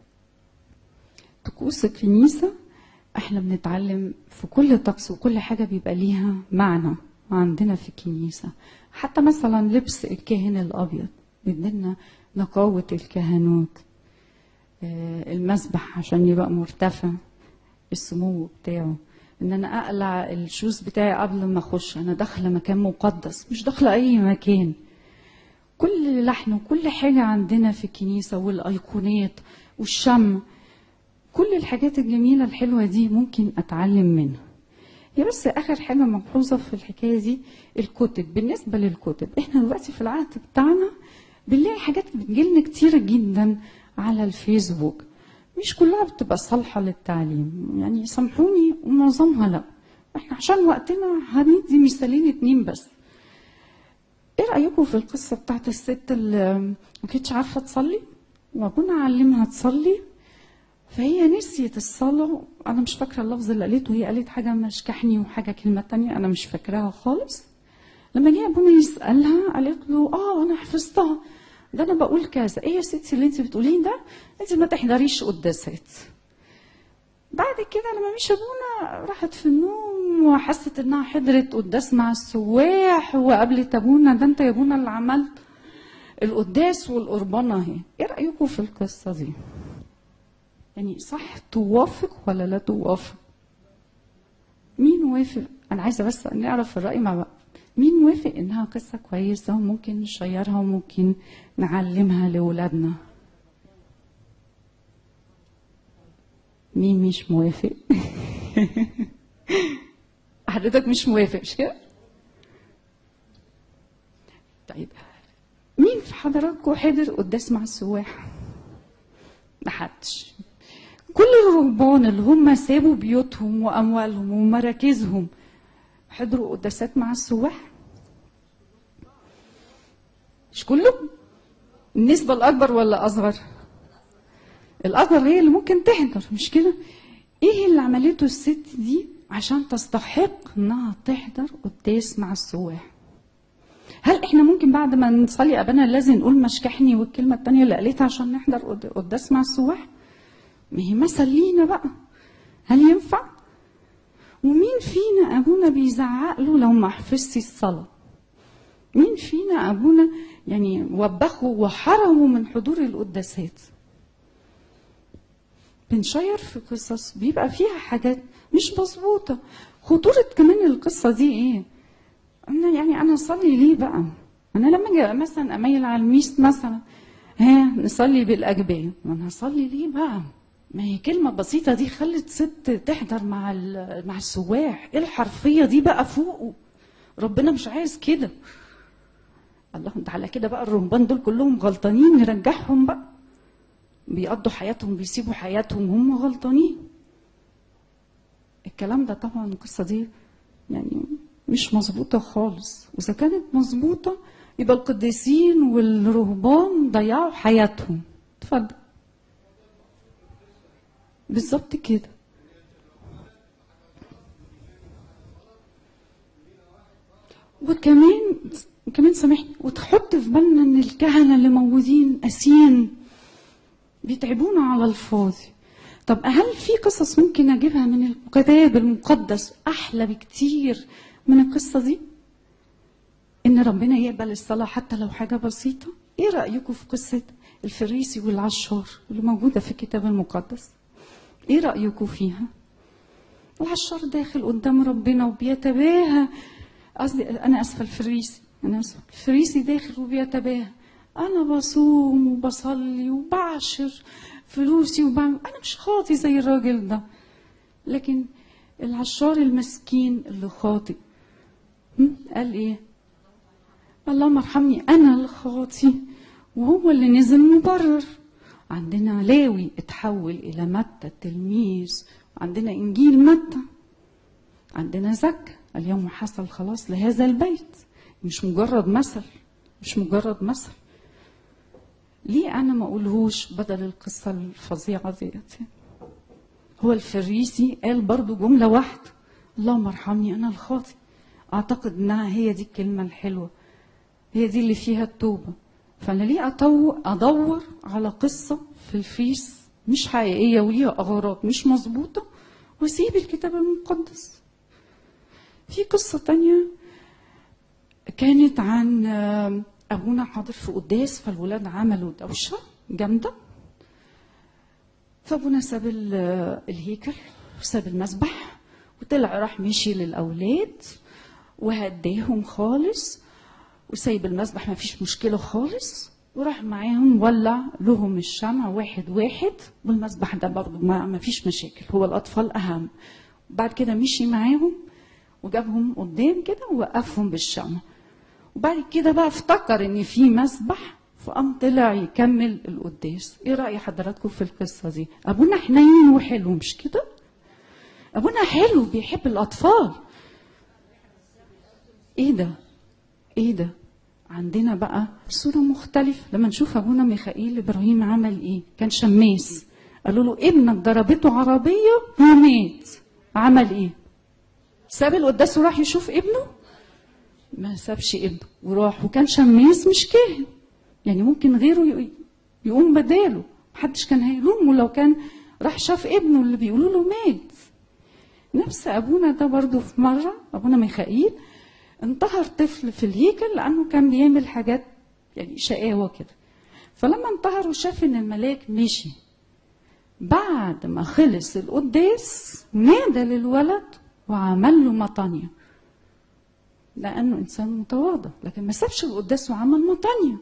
طقوس الكنيسة احنا بنتعلم في كل طقس وكل حاجة بيبقى ليها معنى عندنا في الكنيسة. حتى مثلا لبس الكاهن الأبيض بيدينا نقاوة الكهنوت، المسبح عشان يبقى مرتفع السمو بتاعه، ان انا اقلع الشوز بتاعي قبل ما اخش، انا داخله مكان مقدس مش داخله اي مكان. كل لحن وكل حاجة عندنا في الكنيسة والايقونات والشم، كل الحاجات الجميلة الحلوة دي ممكن أتعلم منها. هي بس آخر حاجة ملحوظة في الحكاية دي الكتب. بالنسبة للكتب احنا دلوقتي في العهد بتاعنا بنلاقي حاجات بتجيلنا كتيرة جدا على الفيسبوك، مش كلها بتبقى صالحة للتعليم، يعني سامحوني ومعظمها لا. احنا عشان وقتنا هندي مثالين اتنين بس. ايه رأيكم في القصة بتاعت الست اللي ما كانتش عارفة تصلي وابونا علمها تصلي، فهي نسيت الصلاة؟ أنا مش فاكرة اللفظ اللي قالته، هي قالت حاجة مشكحني وحاجة كلمة تانية أنا مش فاكراها خالص. لما جه أبونا يسألها قالت له آه أنا حفظتها، ده أنا بقول كذا. إيه يا ستي اللي أنت بتقولين ده؟ أنت ما تحضريش قداسات. بعد كده لما مشي أبونا راحت في النوم وحست إنها حضرت قداس مع السواح وقابلت أبونا، ده أنت يا أبونا اللي عملت القداس والقربانة أهي. إيه رأيكم في القصة دي؟ يعني صح توافق ولا لا توافق؟ مين وافق؟ انا عايزه بس نعرف الراي مع بعض. مين وافق انها قصه كويسه وممكن نشيرها وممكن نعلمها لاولادنا؟ مين مش موافق؟ حضرتك مش موافق مش كده؟ طيب مين في حضراتكم حضر قداس مع السواح؟ محدش. كل الرهبان اللي هم سابوا بيوتهم واموالهم ومراكزهم حضروا قداسات مع السواح؟ مش كله؟ النسبة الأكبر ولا أصغر؟ الأكبر هي اللي ممكن تحضر، مش كده؟ إيه اللي عملته الست دي عشان تستحق إنها تحضر قداس مع السواح؟ هل إحنا ممكن بعد ما نصلي أبانا لازم نقول مشكحني والكلمة التانية اللي قالتها عشان نحضر قداس مع السواح؟ ما هي مثل لينا بقى. هل ينفع؟ ومين فينا أبونا بيزعق له لو ما حفظتي الصلاة؟ مين فينا أبونا يعني وبخه وحرمه من حضور القداسات؟ بنشير في قصص بيبقى فيها حاجات مش مظبوطة. خطورة كمان القصة دي ايه؟ أنا يعني أنا أصلي ليه بقى؟ أنا لما أجي مثلا أميل على الميس مثلا ها نصلي بالأجبية، ما أنا هصلي ليه بقى؟ ما هي كلمة بسيطة دي خلت ست تحضر مع مع السواح، ايه الحرفية دي بقى فوقه؟ ربنا مش عايز كده. الله ده على كده بقى الرهبان دول كلهم غلطانين نرجعهم بقى. بيقضوا حياتهم بيسيبوا حياتهم هم غلطانين. الكلام ده طبعا القصة دي يعني مش مظبوطة خالص، وإذا كانت مظبوطة يبقى القديسين والرهبان ضيعوا حياتهم. اتفضل. بالظبط كده. وكمان كمان سامحني وتحط في بالنا ان الكهنه اللي موجودين قاسيين بيتعبونا على الفاضي. طب هل في قصص ممكن اجيبها من الكتاب المقدس احلى بكتير من القصه دي؟ ان ربنا يقبل الصلاه حتى لو حاجه بسيطه. ايه رايكم في قصه الفريسي والعشار اللي موجوده في الكتاب المقدس؟ ايه رايكم فيها؟ العشار داخل قدام ربنا وبيتباهى، قصدي انا اسفه الفريسي انا اسفه الفريسي داخل وبيتباهى، انا بصوم وبصلي وبعشر فلوسي وبعمل، انا مش خاطي زي الراجل ده. لكن العشار المسكين اللي خاطئ قال ايه؟ اللهم ارحمني انا الخاطي، وهو اللي نزل مبرر. عندنا لاوي اتحول الى متى التلميذ، عندنا انجيل متى، عندنا زكا اليوم حصل خلاص لهذا البيت. مش مجرد مثل، مش مجرد مثل. ليه انا ما اقولهوش بدل القصه الفظيعه ديت؟ هو الفريسي قال برضو جمله واحده، اللهم ارحمني انا الخاطئ. اعتقد انها هي دي الكلمه الحلوه، هي دي اللي فيها التوبه. فانا ليه ادور على قصه في الفيس مش حقيقيه وليها اغراض مش مظبوطه واسيب الكتاب المقدس؟ في قصه تانية كانت عن ابونا حاضر في قداس، فالولاد عملوا دوشه جامده، فابونا ساب الهيكل وساب المسبح وطلع راح مشي للاولاد وهداهم خالص وسايب المسبح ما فيش مشكله خالص، وراح معاهم ولع لهم الشمع واحد واحد، والمسبح ده برضه ما فيش مشاكل، هو الاطفال اهم. بعد كده مشي معاهم وجابهم قدام كده ووقفهم بالشمع، وبعد كده بقى افتكر ان في مسبح فقام طلع يكمل القداس. ايه راي حضراتكم في القصه دي؟ ابونا حنين وحلو مش كده؟ ابونا حلو بيحب الاطفال. ايه ده؟ ايه ده؟ عندنا بقى صوره مختلفه لما نشوف ابونا ميخائيل ابراهيم عمل ايه؟ كان شماس، قالوا له ابنك ضربته عربيه ومات، عمل ايه؟ ساب القداس وراح يشوف ابنه؟ ما سابش ابنه وراح، وكان شماس مش كاهن، يعني ممكن غيره يقوم بداله، محدش كان هيلومه لو كان راح شاف ابنه اللي بيقولوا له مات. نفس ابونا ده برضه في مره ابونا ميخائيل انتهر طفل في الهيكل لانه كان بيعمل حاجات يعني شقاوه كده، فلما انتهر وشاف ان الملاك مشي بعد ما خلص القداس نادى للولد وعمل له مطانيه، لانه انسان متواضع، لكن ما سابش القداس وعمل مطانيه.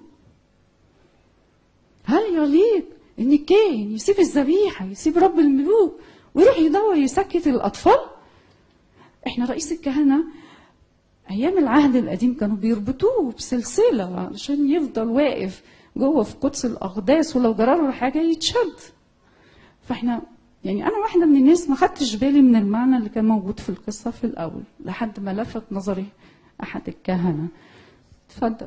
هل يليق ان الكاهن يسيب الذبيحه يسيب رب الملوك ويروح يدور يسكت الاطفال؟ احنا رئيس الكهنه ايام العهد القديم كانوا بيربطوه بسلسله عشان يفضل واقف جوه في قدس الاقداس، ولو جرى له حاجه يتشد. فاحنا يعني انا واحده من الناس ما خدتش بالي من المعنى اللي كان موجود في القصه في الاول لحد ما لفت نظري احد الكهنه. اتفضل.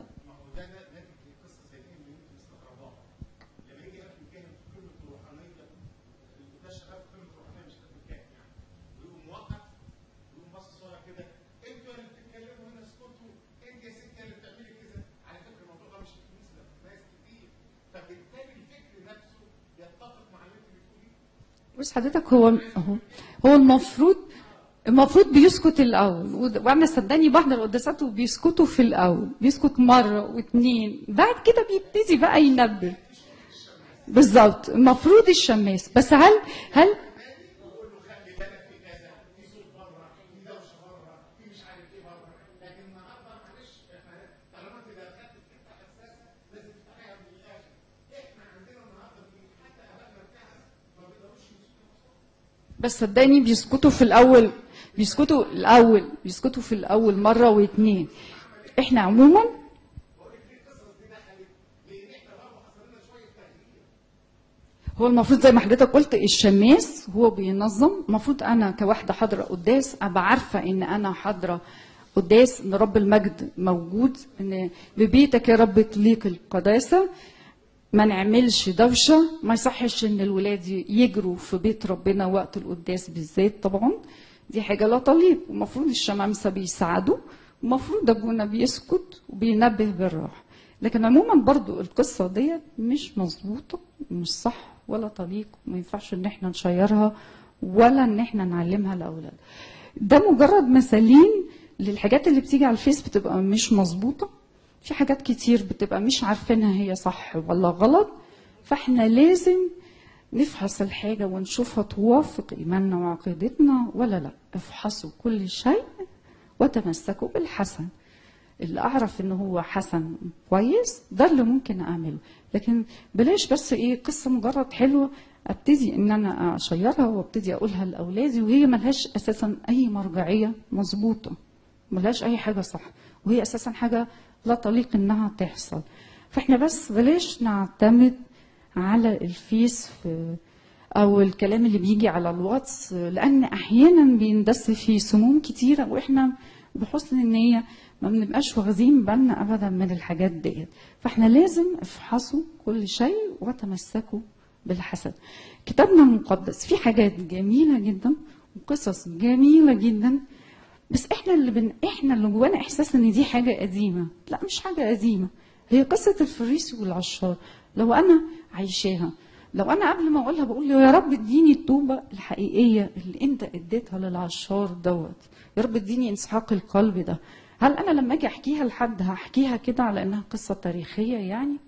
بص حضرتك، هو هو هو المفروض المفروض بيسكت الاول، وانا صدقني بحضر قداسات وبيسكتوا في الاول، بيسكت مره واثنين، بعد كده بيبتدي بقى ينبه. بالظبط، المفروض الشماس. بس هل هل بس صدقني بيسكتوا في الاول، بيسكتوا الاول بيسكتوا في الاول مره واثنين. احنا عموما هو المفروض زي ما حضرتك قلت الشماس هو بينظم. المفروض انا كواحده حاضره قداس ابقى عارفه ان انا حاضره قداس، ان رب المجد موجود، ان ببيتك يا رب تليق القداسه، ما نعملش دوشه، ما يصحش ان الولاد يجروا في بيت ربنا وقت القداس بالذات، طبعا دي حاجه لا تليق. المفروض الشمامسه بيساعدوا، المفروض ابونا بيسكت وبينبه بالراحه. لكن عموما برضو القصه ديت مش مظبوطه، مش صح ولا طليق، ما ينفعش ان احنا نشيرها ولا ان احنا نعلمها لاولاد. ده مجرد مثالين للحاجات اللي بتيجي على الفيس بتبقى مش مظبوطه. في حاجات كتير بتبقى مش عارفينها هي صح ولا غلط، فاحنا لازم نفحص الحاجه ونشوفها توافق ايماننا وعقيدتنا ولا لا. افحصوا كل شيء وتمسكوا بالحسن. اللي اعرف ان هو حسن كويس ده اللي ممكن اعمله. لكن بلاش بس ايه قصه مجرد حلوه ابتدي ان انا اشيرها وابتدي اقولها لاولادي وهي ملهاش اساسا اي مرجعيه مظبوطه، ملهاش اي حاجه صح، وهي اساسا حاجه لا تليق انها تحصل. فاحنا بس بلاش نعتمد على الفيس في او الكلام اللي بيجي على الواتس، لان احيانا بيندس فيه سموم كتيره واحنا بحسن النيه ما بنبقاش واخدين بالنا ابدا من الحاجات ديت. فاحنا لازم افحصوا كل شيء وتمسكوا بالحسن. كتابنا المقدس فيه حاجات جميله جدا وقصص جميله جدا، بس احنا اللي بن... احنا اللي جوانا احساس ان دي حاجه قديمه. لا، مش حاجه قديمه، هي قصه الفريسي والعشار. لو انا عايشاها، لو انا قبل ما اقولها بقول له يا رب اديني التوبه الحقيقيه اللي انت اديتها للعشار دوت، يا رب اديني انسحاق القلب ده. هل انا لما اجي احكيها لحد هحكيها كده على انها قصه تاريخيه يعني؟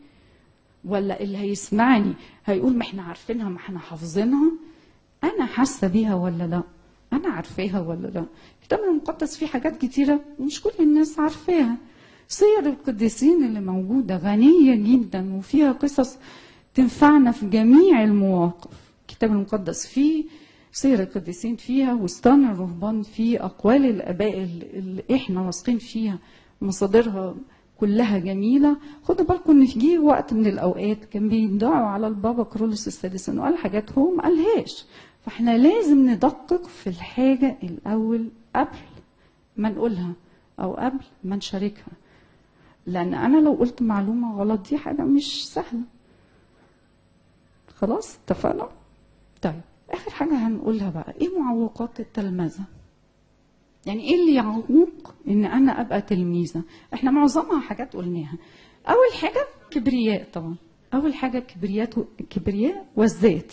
ولا اللي هيسمعني هيقول ما احنا عارفينها، ما احنا حافظينها؟ انا حاسه بيها ولا لا؟ انا عارفاها ولا لا؟ الكتاب المقدس فيه حاجات كتيره مش كل الناس عارفاها. سير القديسين اللي موجوده غنيه جدا وفيها قصص تنفعنا في جميع المواقف. الكتاب المقدس فيه سير القديسين، فيها وسطان الرهبان، فيه اقوال الاباء اللي احنا واثقين فيها، مصادرها كلها جميله. خدوا بالكم ان في جه وقت من الاوقات كان بيدعوا على البابا كرولوس السادس انه قال حاجات هو ما قالهاش. فاحنا لازم ندقق في الحاجه الاول قبل ما نقولها او قبل ما نشاركها، لان انا لو قلت معلومه غلط دي حاجه مش سهله. خلاص اتفقنا؟ طيب اخر حاجه هنقولها بقى ايه معوقات التلمذه؟ يعني ايه اللي يعوق ان انا ابقى تلميذه؟ احنا معظمها حاجات قلناها. اول حاجه كبرياء، طبعا اول حاجه كبرياء كبرياء والذات.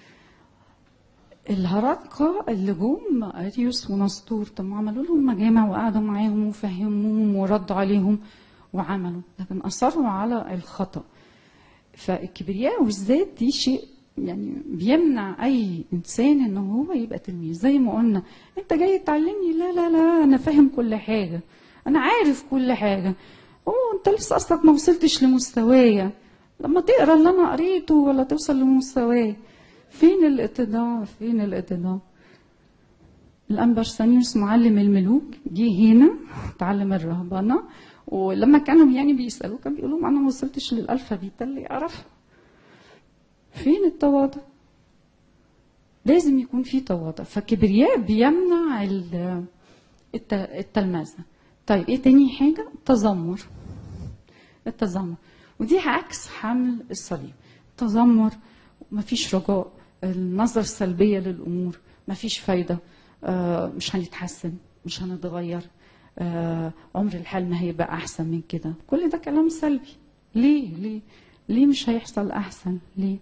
الهرطقه اللي جم اريوس ونسطور، طب ما عملوا لهم مجامع وقعدوا معاهم وفهموهم وردوا عليهم وعملوا، لكن اصروا على الخطا. فالكبرياء والذات دي شيء يعني بيمنع اي انسان ان هو يبقى تلميذ. زي ما قلنا انت جاي تعلمني، لا لا لا انا فاهم كل حاجه، انا عارف كل حاجه، اوه انت لسه اصلك ما وصلتش لمستوايا. لما تقرا اللي انا قريته ولا توصل لمستواي، فين الاتضاع؟ فين الاتضاع؟ الانبرسانيوس معلم الملوك جه هنا تعلم الرهبنه، ولما كانوا يعني بيسالوه كان بيقول لهم انا ما وصلتش للالفابيتا اللي اعرفها. فين التواضع؟ لازم يكون في تواضع. فالكبرياء بيمنع التلمذة. طيب ايه تاني حاجة؟ التذمر. التذمر ودي عكس حمل الصليب. التذمر مفيش رجاء، النظرة السلبية للأمور، مفيش فايدة، آه مش هنتحسن، مش هنتغير، آه عمر الحال ما هيبقى أحسن من كده. كل ده كلام سلبي. ليه؟ ليه؟ ليه مش هيحصل أحسن؟ ليه؟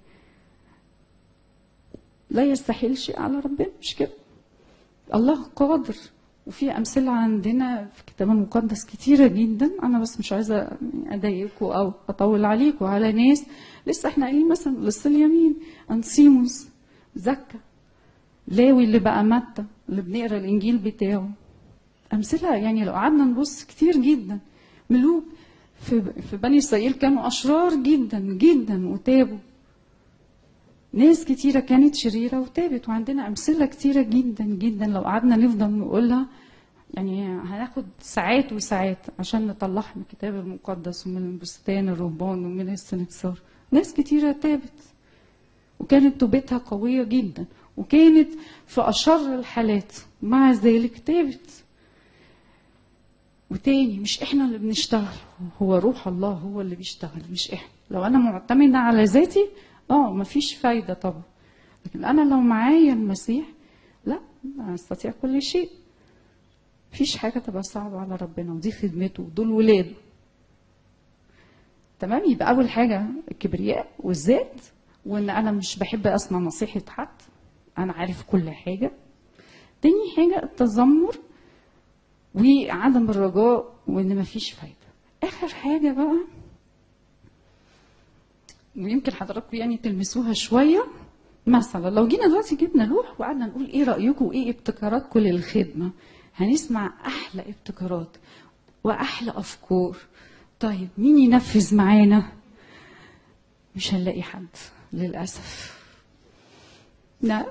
لا يستحيل شيء على ربنا، مش كده؟ الله قادر. وفي أمثلة عندنا في الكتاب المقدس كتيرة جدا. أنا بس مش عايزة أضايقكم أو أطول عليكم على ناس لسه احنا قايلين، مثلا لص اليمين، أنسيموس، زكا، لاوي اللي بقى متى اللي بنقرا الإنجيل بتاعه. أمثلة يعني لو قعدنا نبص كتير جدا. ملوك في في بني إسرائيل كانوا أشرار جدا جدا وتابوا. ناس كتيرة كانت شريرة وتابت، وعندنا أمثلة كتيرة جدا جدا لو قعدنا نفضل نقولها يعني هناخد ساعات وساعات عشان نطلعها من الكتاب المقدس ومن بستان الرهبان ومن السنكسار. ناس كتيرة تابت وكانت توبتها قوية جدا وكانت في أشر الحالات، ومع ذلك تابت. وتاني مش احنا اللي بنشتغل، هو روح الله هو اللي بيشتغل مش احنا. لو انا معتمدة على ذاتي اه مفيش فايدة طبعا، لكن انا لو معايا المسيح لا، انا استطيع كل شيء. مفيش حاجة تبقى صعبة على ربنا، ودي خدمته ودول ولاده. تمام. يبقى اول حاجة الكبرياء والذات، وان انا مش بحب اسمع نصيحة حد، انا عارف كل حاجة. تاني حاجة التذمر وعدم الرجاء وان مفيش فايدة. اخر حاجة بقى ويمكن حضراتكم يعني تلمسوها شوية، مثلا لو جينا دلوقتي جبنا لوح وقعدنا نقول ايه رأيكم وايه ابتكاراتكم للخدمة، هنسمع احلى ابتكارات واحلى افكار. طيب مين ينفذ معانا؟ مش هنلاقي حد للأسف. لا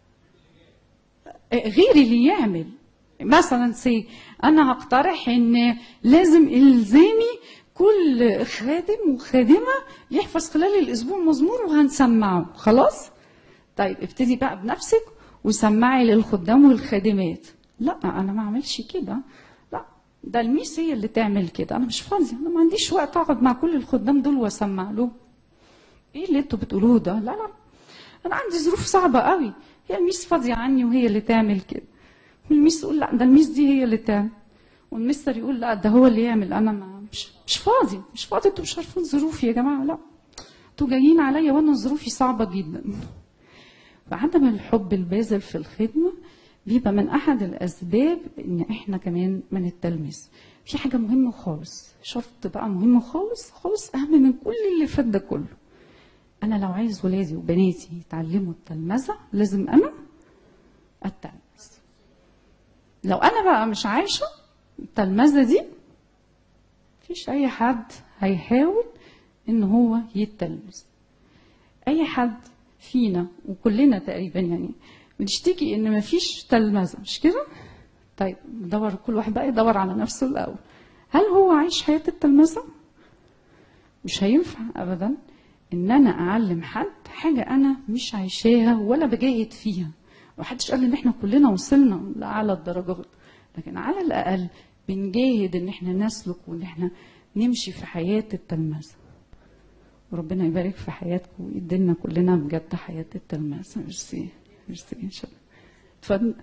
غير اللي يعمل. مثلا سي انا هقترح ان لازم الزامي كل خادم وخادمه يحفظ خلال الاسبوع مزمور وهنسمعه. خلاص؟ طيب ابتدي بقى بنفسك وسمعي للخدام والخادمات. لا انا ما اعملش كده، لا ده الميس هي اللي تعمل كده، انا مش فاضيه، انا ما عنديش وقت اقعد مع كل الخدام دول واسمع له. ايه اللي انتوا بتقولوه ده؟ لا لا انا عندي ظروف صعبه قوي، هي الميس فاضيه عني وهي اللي تعمل كده. والميس تقول لا ده الميس دي هي اللي تعمل، والمستر يقول لا ده هو اللي يعمل، انا ما مش مش فاضي مش فاضي انتوا مش عارفين ظروفي يا جماعه. لا انتوا جايين عليا وانا ظروفي صعبه جدا. فعدم الحب الباذل في الخدمه بيبقى من احد الاسباب ان احنا كمان ما نتلمس. في حاجه مهمه خالص، شرط بقى مهم خالص خالص، اهم من كل اللي فات ده كله. انا لو عايز ولادي وبناتي يتعلموا التلمذه لازم انا اتلمذ. لو انا بقى مش عايشه التلمذه دي مفيش اي حد هيحاول ان هو يتلمذ. اي حد فينا وكلنا تقريبا يعني بنشتكي ان مفيش تلمذه، مش كده؟ طيب ندور كل واحد بقى يدور على نفسه الاول، هل هو عايش حياه التلمذه؟ مش هينفع ابدا ان انا اعلم حد حاجه انا مش عايشاها ولا بجاهد فيها. ومحدش قال ان احنا كلنا وصلنا لاعلى الدرجات، لكن على الاقل بنجاهد ان احنا نسلك وان احنا نمشي في حياه التلمذه. وربنا يبارك في حياتكم ويدينا كلنا بجد حياه التلمذه. ميرسي ميرسي ان شاء الله. اتفضل.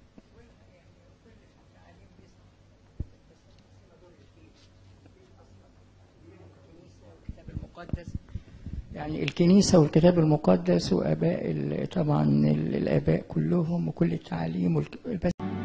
يعني الكنيسة والكتاب المقدس وآباء طبعا الآباء كلهم وكل التعاليم والك...